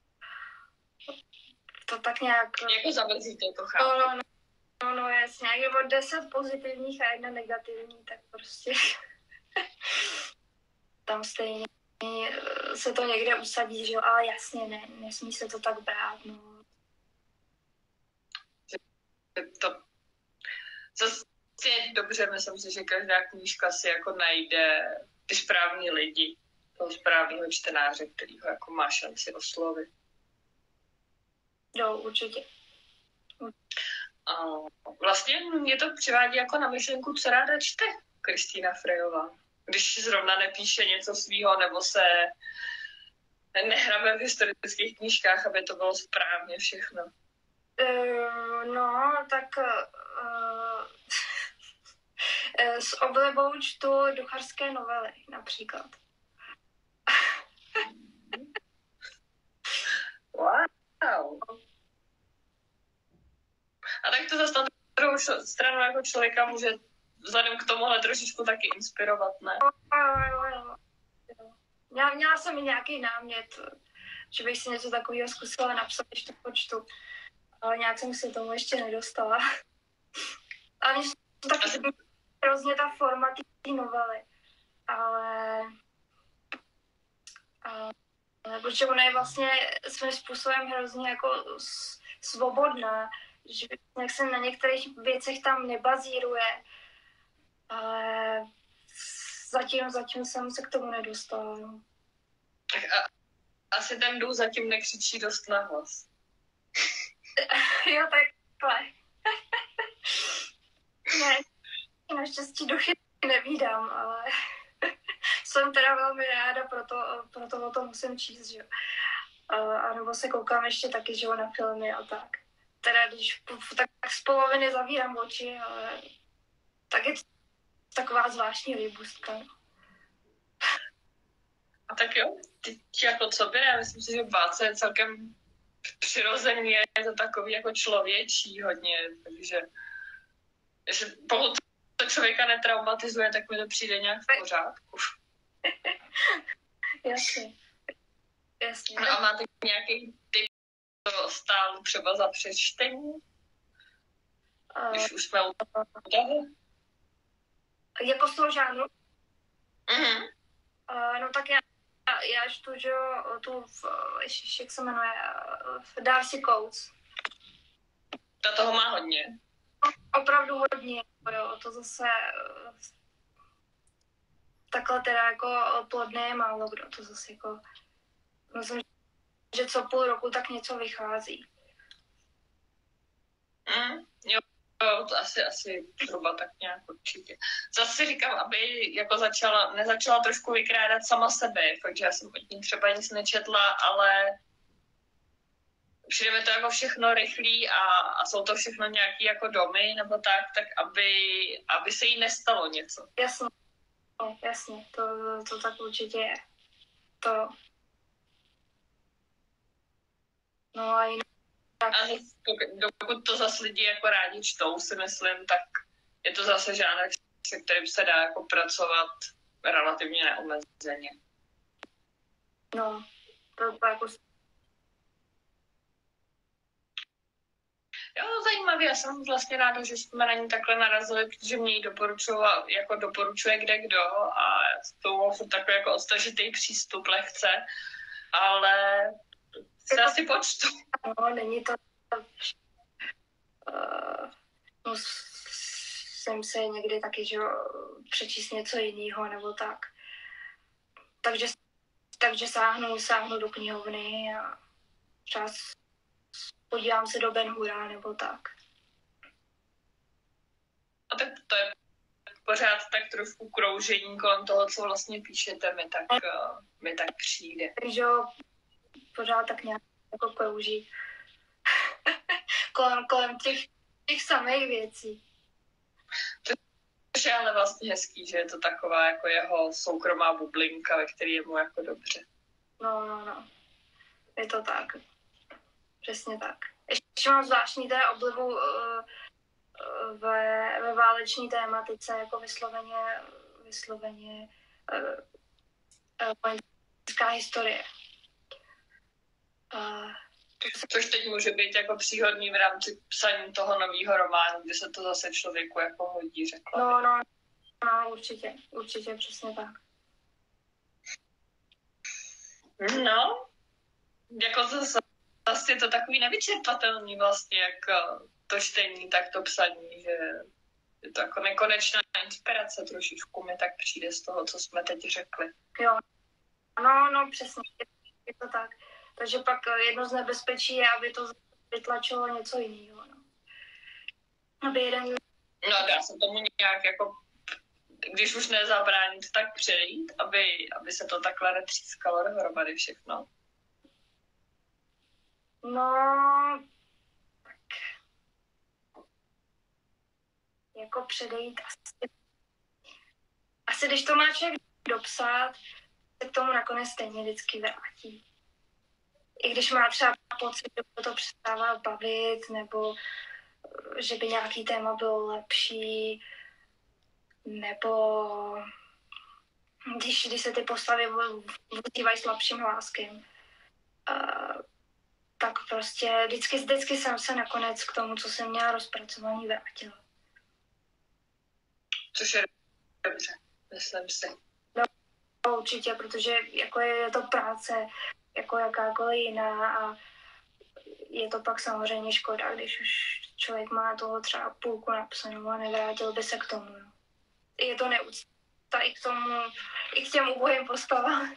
To tak nějak... Jako zamrzí to, to chápu. No, no, no, no jasně, jak je od deset pozitivních a jedna negativní, tak prostě tam stejně se to někde usadí, že jo, ale jasně, ne, nesmí se to tak brát, no. To zase je dobře, myslím si, že každá knížka si jako najde ty správní lidi, toho správného čtenáře, který ho jako má šanci oslovit. Jo, určitě. A vlastně mě to přivádí jako na myšlenku, co ráda čte Kristýna Frejová. Když zrovna nepíše něco svýho, nebo se nehrabe v historických knížkách, aby to bylo správně všechno. Uh, no, tak uh, s oblibou čtu ducharské novely, například. Wow. A tak to zase na druhou stranu jako člověka může vzhledem k tomuhle trošičku taky inspirovat, ne? Měla, měla jsem i nějaký námět, že bych si něco takového zkusila napsat, když to počtu. Ale nějak jsem si tomu ještě nedostala. Ale mě to taky Asi... hrozně ta forma té novely. Ale... ale... Protože ona je vlastně svým způsobem hrozně jako svobodná, že jak se na některých věcech tam nebazíruje, ale zatím, zatím jsem se k tomu nedostala. No. Tak a, asi ten důl zatím nekřičí dost nahlas. Jo, takhle. Ne, naštěstí duchy nevídám, ale jsem teda velmi ráda, proto, proto o tom musím číst, že jo. A nebo se koukám ještě taky, že jo, na filmy a tak. Teda když tak z poloviny zavírám oči, ale tak je taková zvláštní líbustka. A tak jo, ty jako co by, já myslím si, že Váce je celkem přirozený, je to takový jako člověčí hodně, takže že pokud to člověka netraumatizuje, tak mi to přijde nějak v pořádku. Jasně. Jasně. No a máte nějaký typ stál třeba za přečtení? Uh, Když už jsme u toho? Jako z toho žánru? Mhm. Uh, no tak já, já čtu, že jo, tu, v, ještě, jak se jmenuje, v Darcy Coates. Ta toho má hodně. Opravdu hodně, jo, to zase takhle teda jako plodné je málo kdo, to zase jako, myslím, že co půl roku tak něco vychází. Mm, jo, to asi, asi zhruba tak nějak určitě. Zase říkám, aby jako začala, nezačala trošku vykrádat sama sebe, takže já jsem od ní třeba nic nečetla, ale přijde mi to jako všechno rychlý a, a jsou to všechno nějaký jako domy nebo tak, tak aby, aby se jí nestalo něco. Jasně, jasně, to, to tak určitě je. To... No a jinak... A dokud to zase lidi jako rádi čtou, si myslím, tak je to zase žánr, se kterým se dá jako pracovat relativně neomezeně. No, to, to jako... Jo, zajímavý, já jsem vlastně ráda, že jsme na ní takhle narazili, protože mě ji doporučoval, jako doporučuje kde kdo a to byl furt takový jako odstažitý přístup lehce, ale se asi počtu. No, není to... Uh, musím se někdy taky, že přečíst něco jiného nebo tak. Takže, takže sáhnu, sáhnu do knihovny a čas podívám se do Ben Hura nebo tak. A tak to je pořád tak trošku kroužení kolem toho, co vlastně píšete, mi tak, uh, mi tak přijde. Takže jo, pořád tak nějak jako krouží kolem, kolem těch, těch samých věcí. To je ale vlastně hezký, že je to taková jako jeho soukromá bublinka, ve který je mu jako dobře. No, no, no. Je to tak. Přesně tak. Ještě mám zvláštní teda oblivu uh, ve, ve váleční tématice, jako vysloveně, vysloveně uh, vojenská historie. Uh, Což teď může být jako příhodný v rámci psaní toho nového románu, kde se to zase člověku jako hodí, řekla. No, no, no, určitě, určitě, přesně tak. No, jako zase, zase je to takový nevyčerpatelný vlastně, jak to čtení, tak to psaní, že je to jako nekonečná inspirace trošičku mi tak přijde z toho, co jsme teď řekli. Jo, no, no, přesně, je to tak. Takže pak jedno z nebezpečí je, aby to vytlačilo něco jiného. No. Aby jeden... No dá se tomu nějak jako, když už nezabránit, tak přejít, aby, aby se to takhle netřískalo dohromady všechno. No, tak jako předejít asi. Asi když to má člověk dopsat, se k tomu nakonec stejně vždycky vrátí. I když má třeba pocit, že to přestává bavit, nebo že by nějaký téma bylo lepší, nebo když, když se ty postavy vozívají slabším hláskem, uh, tak prostě vždycky, vždycky jsem se nakonec k tomu, co jsem měla rozpracovaný, vrátila. Což je dobře, myslím si. No, určitě, protože jako je, je to práce, jako jakákoliv jiná a je to pak samozřejmě škoda, když už člověk má toho třeba půlku napsanou a nevrátil by se k tomu. No. Je to neúcta i k tomu, i k těm ubohým postavám.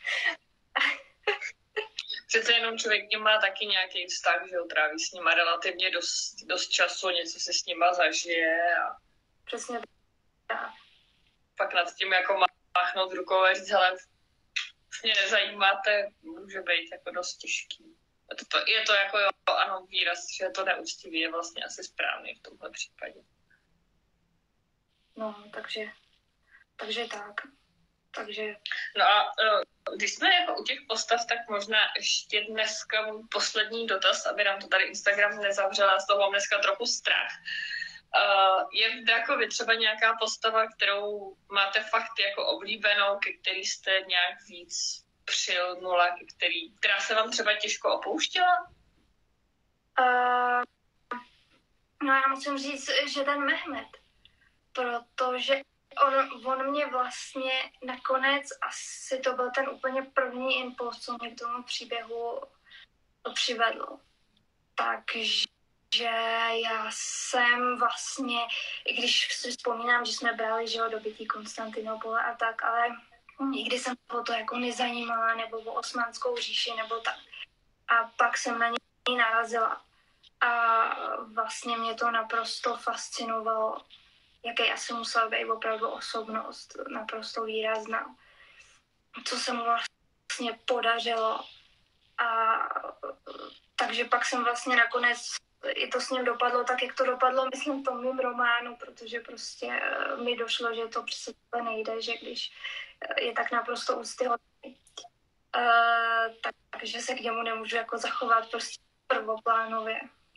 Přece jenom člověk k ním má taky nějaký vztah, že ho tráví s nima relativně dost, dost času, něco se s nima zažije a přesně tak. Pak nad tím jako máchnout rukou a říct, hele, už mě nezajímáte, může být jako dost těžký. Je to, je to jako, jo, ano, výraz, že je to neúctivý, je vlastně asi správný v tomhle případě. No, takže, takže tak. Takže... No a uh, když jsme jako u těch postav, tak možná ještě dneska můj poslední dotaz, aby nám to tady Instagram nezavřela, z toho mám dneska trochu strach. Uh, je v Drakovi třeba nějaká postava, kterou máte fakt jako oblíbenou, ke který jste nějak víc přilnula, ke který, která se vám třeba těžko opouštěla? Uh, no já musím říct, že ten Mehmet, protože on, on mě vlastně nakonec, asi to byl ten úplně první impuls, co mě k tomu příběhu přivedl. Takže já jsem vlastně, i když si vzpomínám, že jsme brali, že jo, dobytí Konstantinopole a tak, ale nikdy jsem o to jako nezajímala, nebo o Osmanskou říši, nebo tak. A pak jsem na něj narazila. A vlastně mě to naprosto fascinovalo, jaký asi musela být opravdu osobnost, naprosto výrazná. Co se mu vlastně podařilo. A takže pak jsem vlastně nakonec, i to s ním dopadlo tak, jak to dopadlo, myslím, v tom mým románu, protože prostě mi došlo, že to přece nejde, že když je tak naprosto úctyhodný, uh, tak, takže se k němu nemůžu jako zachovat prostě prvoplánově.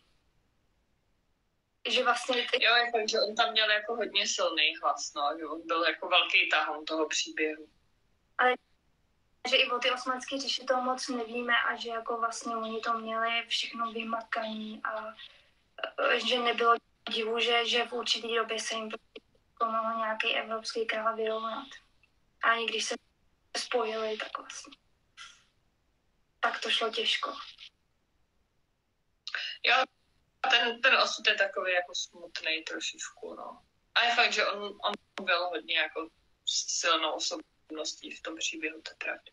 Že vlastně... Ty... Jo, jako, že on tam měl jako hodně silný hlas, no, že on byl jako velký tahoun toho příběhu. Ale že i o ty osmanské říši toho moc nevíme a že jako vlastně oni to měli všechno vymakaný a že nebylo divu, že, že v určitý době se jim mohl nějaký evropský král vyrovnat. A ani když se spojili, tak vlastně. Tak to šlo těžko. Jo, ten, ten osud je takový jako smutný trošičku, no. A je fakt, že on, on byl hodně jako silnou osobností v tom příběhu, to je pravda.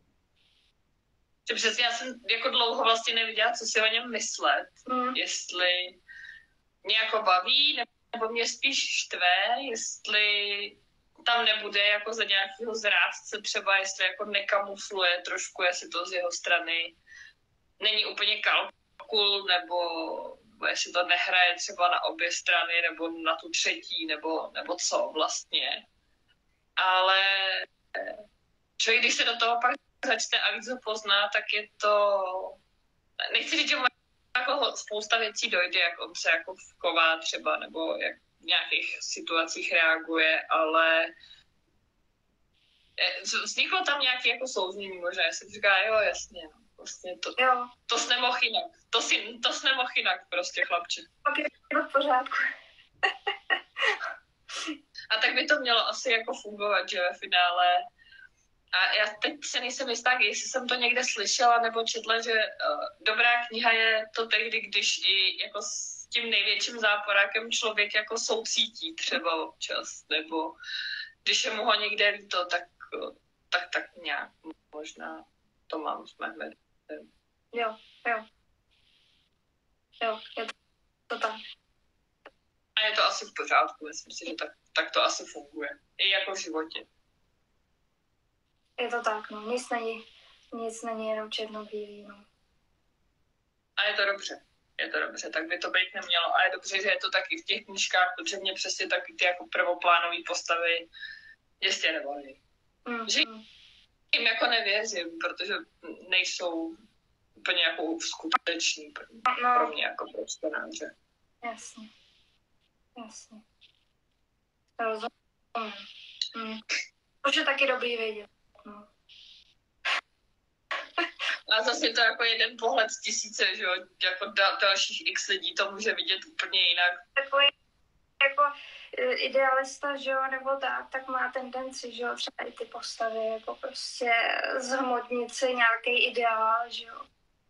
Že přesně já jsem jako dlouho vlastně neviděla, co si o něm myslet. Mm. Jestli mě jako baví, nebo mě spíš štve, jestli tam nebude jako za nějakého zrádce třeba, jestli jako nekamufluje trošku, jestli to z jeho strany není úplně kalkul, nebo, nebo jestli to nehraje třeba na obě strany, nebo na tu třetí, nebo, nebo co vlastně. Ale člověk, když se do toho pak začne a víc ho pozná, tak je to... Nechci říct, že mu jako spousta věcí dojde, jak on se jako chová třeba, nebo jak v nějakých situacích reaguje, ale vzniklo tam nějaké jako souznění možná, já jsem říká, jo, jasně, no, vlastně to, jo. to jsi nemohl jinak, to jsi, to jsi nemohl jinak prostě, chlapče. Tak je to v pořádku. A tak by to mělo asi jako fungovat, že ve finále. A já teď se nejsem jistá, jestli jsem to někde slyšela nebo četla, že uh, dobrá kniha je to tehdy, když i jako s tím největším záporákem člověk jako soucítí třeba občas, nebo když je mu ho někde líto, tak, uh, tak, tak nějak možná to mám s Mehmetem. Jo, jo. Jo, je to, to tak. A je to asi v pořádku, myslím si, že tak, tak to asi funguje. I jako v životě. Je to tak, no. Nic není, nic není jenom černobílý, no. A je to dobře. Je to dobře, tak by to být nemělo. A je dobře, že je to taky v těch knížkách, protože mě přesně taky ty jako prvoplánové postavy jistě nebaví. Mm, že jim jako nevěřím, protože nejsou úplně jako skuteční pro, no. pro mě jako pro čtenáře. Jasně. Jasně. Rozumím. Mm. Už je taky dobrý vědět. No. A zase to jako jeden pohled z tisíce, že jo, jako da, dalších x lidí to může vidět úplně jinak. Takový jako idealista, že jo, nebo tak, tak má tendenci, že jo, třeba i ty postavy, jako prostě zhmotnit si nějaký ideál, že jo,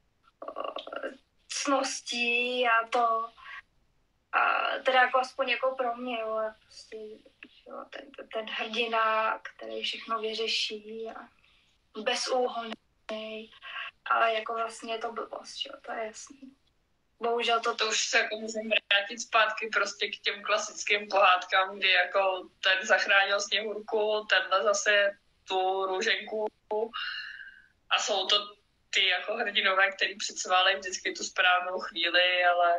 cností a to, a teda jako aspoň jako pro mě, jo, prostě, jo, ten, ten hrdina, který všechno vyřeší a bezúhonný, ale jako vlastně je to blbost, jo, to je jasný. Bohužel to... To už se jako můžeme vrátit zpátky prostě k těm klasickým pohádkám, kdy jako ten zachránil Sněhurku, tenhle zase tu růženku a jsou to ty jako hrdinové, který předsválejí vždycky tu správnou chvíli, ale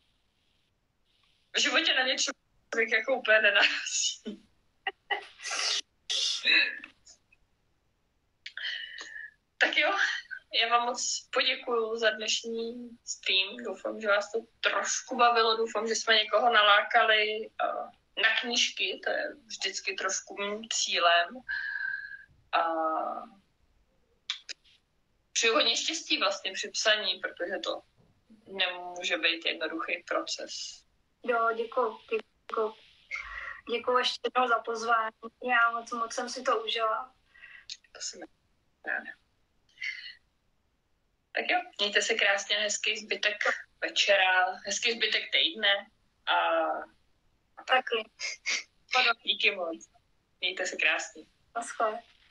v životě na ně člověk jako úplně nenarazí. Tak jo, já vám moc poděkuju za dnešní stream. Doufám, že vás to trošku bavilo. Doufám, že jsme někoho nalákali na knížky. To je vždycky trošku mým cílem. A přeju hodně štěstí vlastně při psaní, protože to nemůže být jednoduchý proces. Jo, děkuju, děkuju. Děkuju ještě jednou za pozvání. Já moc, moc jsem si to užila. To jsem ráda. Tak jo, mějte se krásně, hezký zbytek večera, hezký zbytek týdne a, a tak. Taky. Díky moc. Mějte se krásně. Naschle.